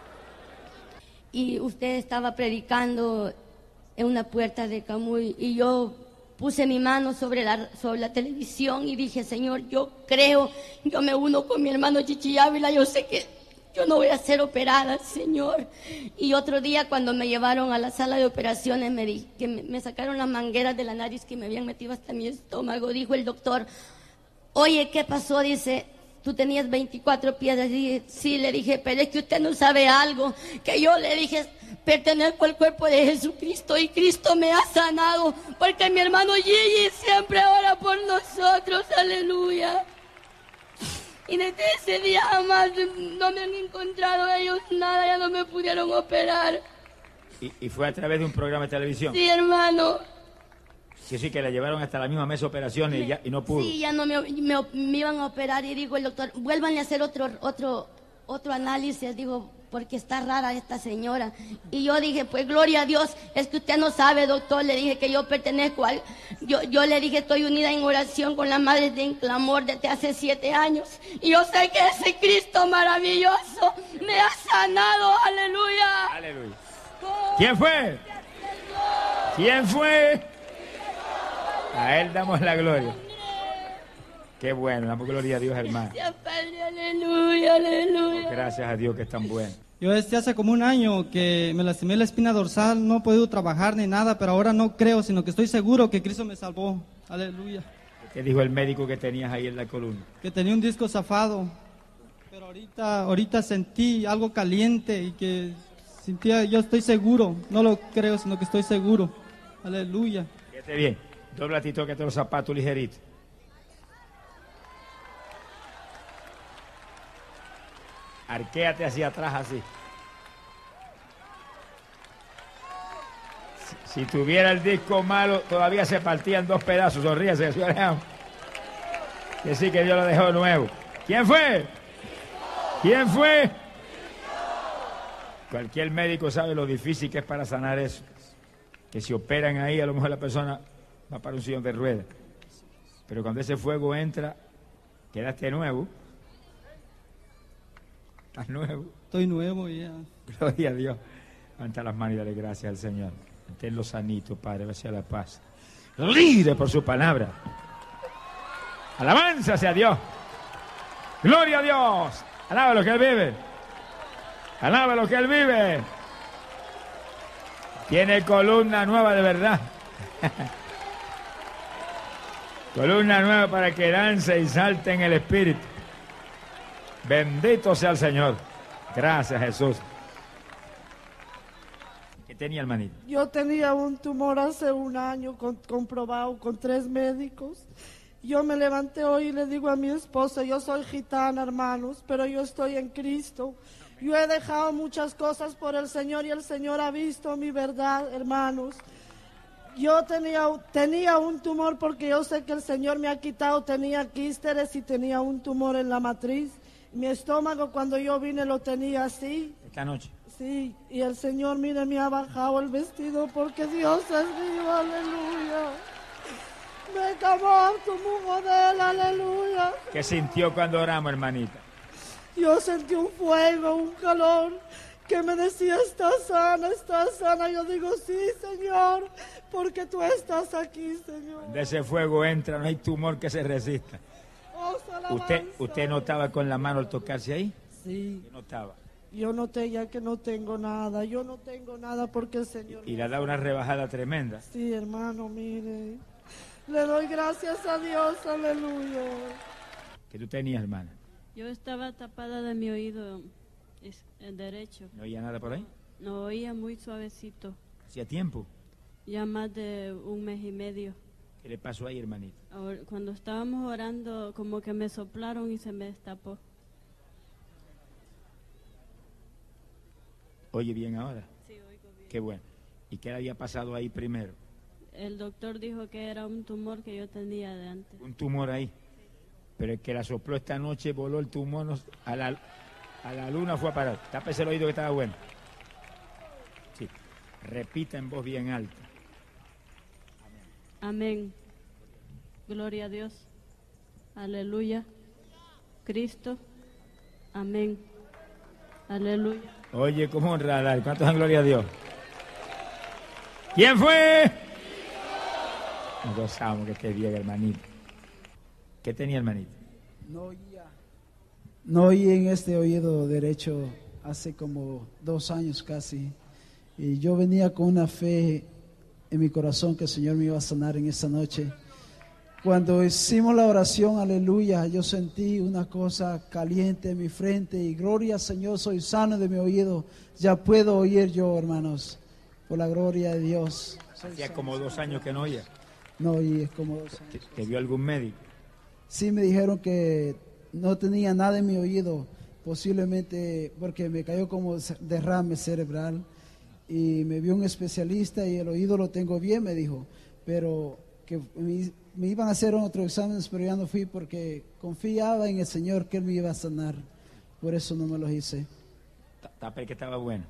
Y usted estaba predicando en una puerta de Camuy y yo puse mi mano sobre la televisión y dije, Señor, yo creo, yo me uno con mi hermano Chichi Ávila, yo sé que yo no voy a ser operada, Señor. Y otro día cuando me llevaron a la sala de operaciones me sacaron las mangueras de la nariz que me habían metido hasta mi estómago. Dijo el doctor, oye, ¿qué pasó? Dice, tú tenías 24 piedras. Dije, sí, le dije, pero es que usted no sabe algo. Que yo le dije, pertenezco al cuerpo de Jesucristo y Cristo me ha sanado. Porque mi hermano Gigi siempre ora por nosotros. Aleluya. Y desde ese día jamás no me han encontrado ellos nada, ya no me pudieron operar. ¿Y fue a través de un programa de televisión? Sí, hermano. Sí, que la llevaron hasta la misma mesa de operaciones y no pudo. Sí, ya no me iban a operar y dijo el doctor, vuélvanle a hacer otro análisis, digo, porque está rara esta señora. Y yo dije, pues gloria a Dios, es que usted no sabe, doctor, le dije que yo pertenezco al... Yo le dije, estoy unida en oración con las madres de clamor desde hace 7 años. Y yo sé que ese Cristo maravilloso me ha sanado, aleluya. Aleluya. ¿Quién fue? ¿Quién fue? A Él damos la gloria. Qué bueno, damos gloria a Dios, hermano. Gracias, Padre, aleluya, aleluya. Gracias a Dios que es tan bueno. Yo hace como un año que me lastimé la espina dorsal, no he podido trabajar ni nada, pero ahora no creo, sino que estoy seguro que Cristo me salvó. Aleluya. ¿Qué dijo el médico que tenías ahí en la columna? Que tenía un disco zafado, pero ahorita sentí algo caliente y que sentía, yo estoy seguro, no lo creo, sino que estoy seguro. Aleluya. Fíjate bien. Dobla y tócate los zapatos ligeritos. Arquéate hacia atrás así. Si tuviera el disco malo, todavía se partía en 2 pedazos. Sonríase, señor Alejandro. Que sí, que Dios lo dejó nuevo. ¿Quién fue? ¿Quién fue? Cualquier médico sabe lo difícil que es para sanar eso. Que si operan ahí, a lo mejor la persona va para un sillón de ruedas. Pero cuando ese fuego entra, quedaste nuevo. ¿Estás nuevo? Estoy nuevo ya. Gloria a Dios. Levanta las manos y dale gracias al Señor. Manténlo sanito, Padre, gracias a la paz. Libre por su palabra. Alabanza sea Dios. Gloria a Dios. Alaba lo que Él vive. Alaba lo que Él vive. Tiene columna nueva de verdad. Columna nueva para que dance y salte en el Espíritu. Bendito sea el Señor. Gracias, Jesús. ¿Qué tenía, hermanito? Yo tenía un tumor hace un año comprobado con 3 médicos. Yo me levanté hoy y le digo a mi esposa, yo soy gitana, hermanos, pero yo estoy en Cristo. Yo he dejado muchas cosas por el Señor y el Señor ha visto mi verdad, hermanos. Yo tenía un tumor porque yo sé que el Señor me ha quitado, tenía quísteres y tenía un tumor en la matriz. Mi estómago cuando yo vine lo tenía así. Esta noche. Sí, y el Señor, mire, me ha bajado el vestido porque Dios es vivo, aleluya. Me tomó como de él, aleluya. ¿Qué sintió cuando oramos, hermanita? Yo sentí un fuego, un calor, que me decía, estás sana, estás sana. Yo digo, sí, Señor, porque tú estás aquí, Señor. Cuando ese fuego entra, no hay tumor que se resista. Oh, ¿Usted notaba con la mano al tocarse ahí? Sí. ¿Qué notaba? Yo noté ya que no tengo nada, yo no tengo nada porque el Señor... Y le da una rebajada tremenda. Sí, hermano, mire, le doy gracias a Dios, aleluya. ¿Qué tú tenías, hermana? Yo estaba tapada de mi oído el derecho. ¿No oía nada por ahí? No oía muy suavecito. ¿Hacía tiempo? Ya más de 1 mes y medio. ¿Qué le pasó ahí, hermanito? Cuando estábamos orando, como que me soplaron y se me destapó. ¿Oye bien ahora? Sí, oigo bien. Qué bueno. ¿Y qué le había pasado ahí primero? El doctor dijo que era un tumor que yo tenía de antes. Un tumor ahí. Pero el que la sopló esta noche voló el tumor a la luna, fue a parar. Tápese el oído que estaba bueno. Sí. Repita en voz bien alta. Amén. Gloria a Dios. Aleluya. Cristo. Amén. Aleluya. Oye, como un radar. ¿Cuántos dan gloria a Dios? ¿Quién fue? Nos gozamos que esté bien, hermanito. ¿Qué tenía, hermanito? No oí en este oído derecho hace como 2 años casi. Y yo venía con una fe en mi corazón que el Señor me iba a sanar en esta noche. Cuando hicimos la oración, aleluya, yo sentí una cosa caliente en mi frente y gloria al Señor, soy sano de mi oído. Ya puedo oír yo, hermanos, por la gloria de Dios. Hacía como 2 años que no oía. No oí, es como 2 años. ¿Te vio algún médico? Sí, me dijeron que no tenía nada en mi oído, posiblemente porque me cayó como derrame cerebral. Y me vio un especialista y el oído lo tengo bien, me dijo, pero que me iban a hacer otros exámenes, pero ya no fui porque confiaba en el Señor que Él me iba a sanar. Por eso no me los hice. Tape que estaba bueno.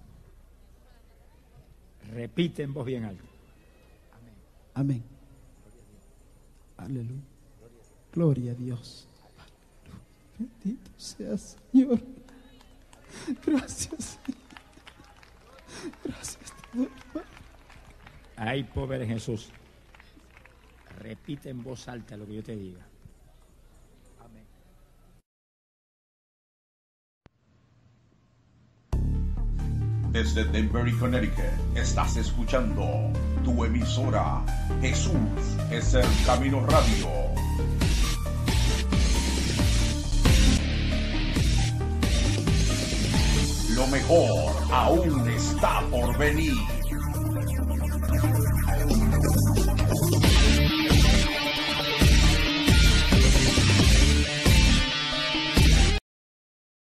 Repite en voz bien alta. Amén. Aleluya. Gloria a Dios. Bendito sea Señor. Gracias. Gracias. Ay, pobre Jesús. Repite en voz alta lo que yo te diga. Amén. Desde Denver, Connecticut, estás escuchando tu emisora Jesús es el Camino Radio. Lo mejor aún está por venir.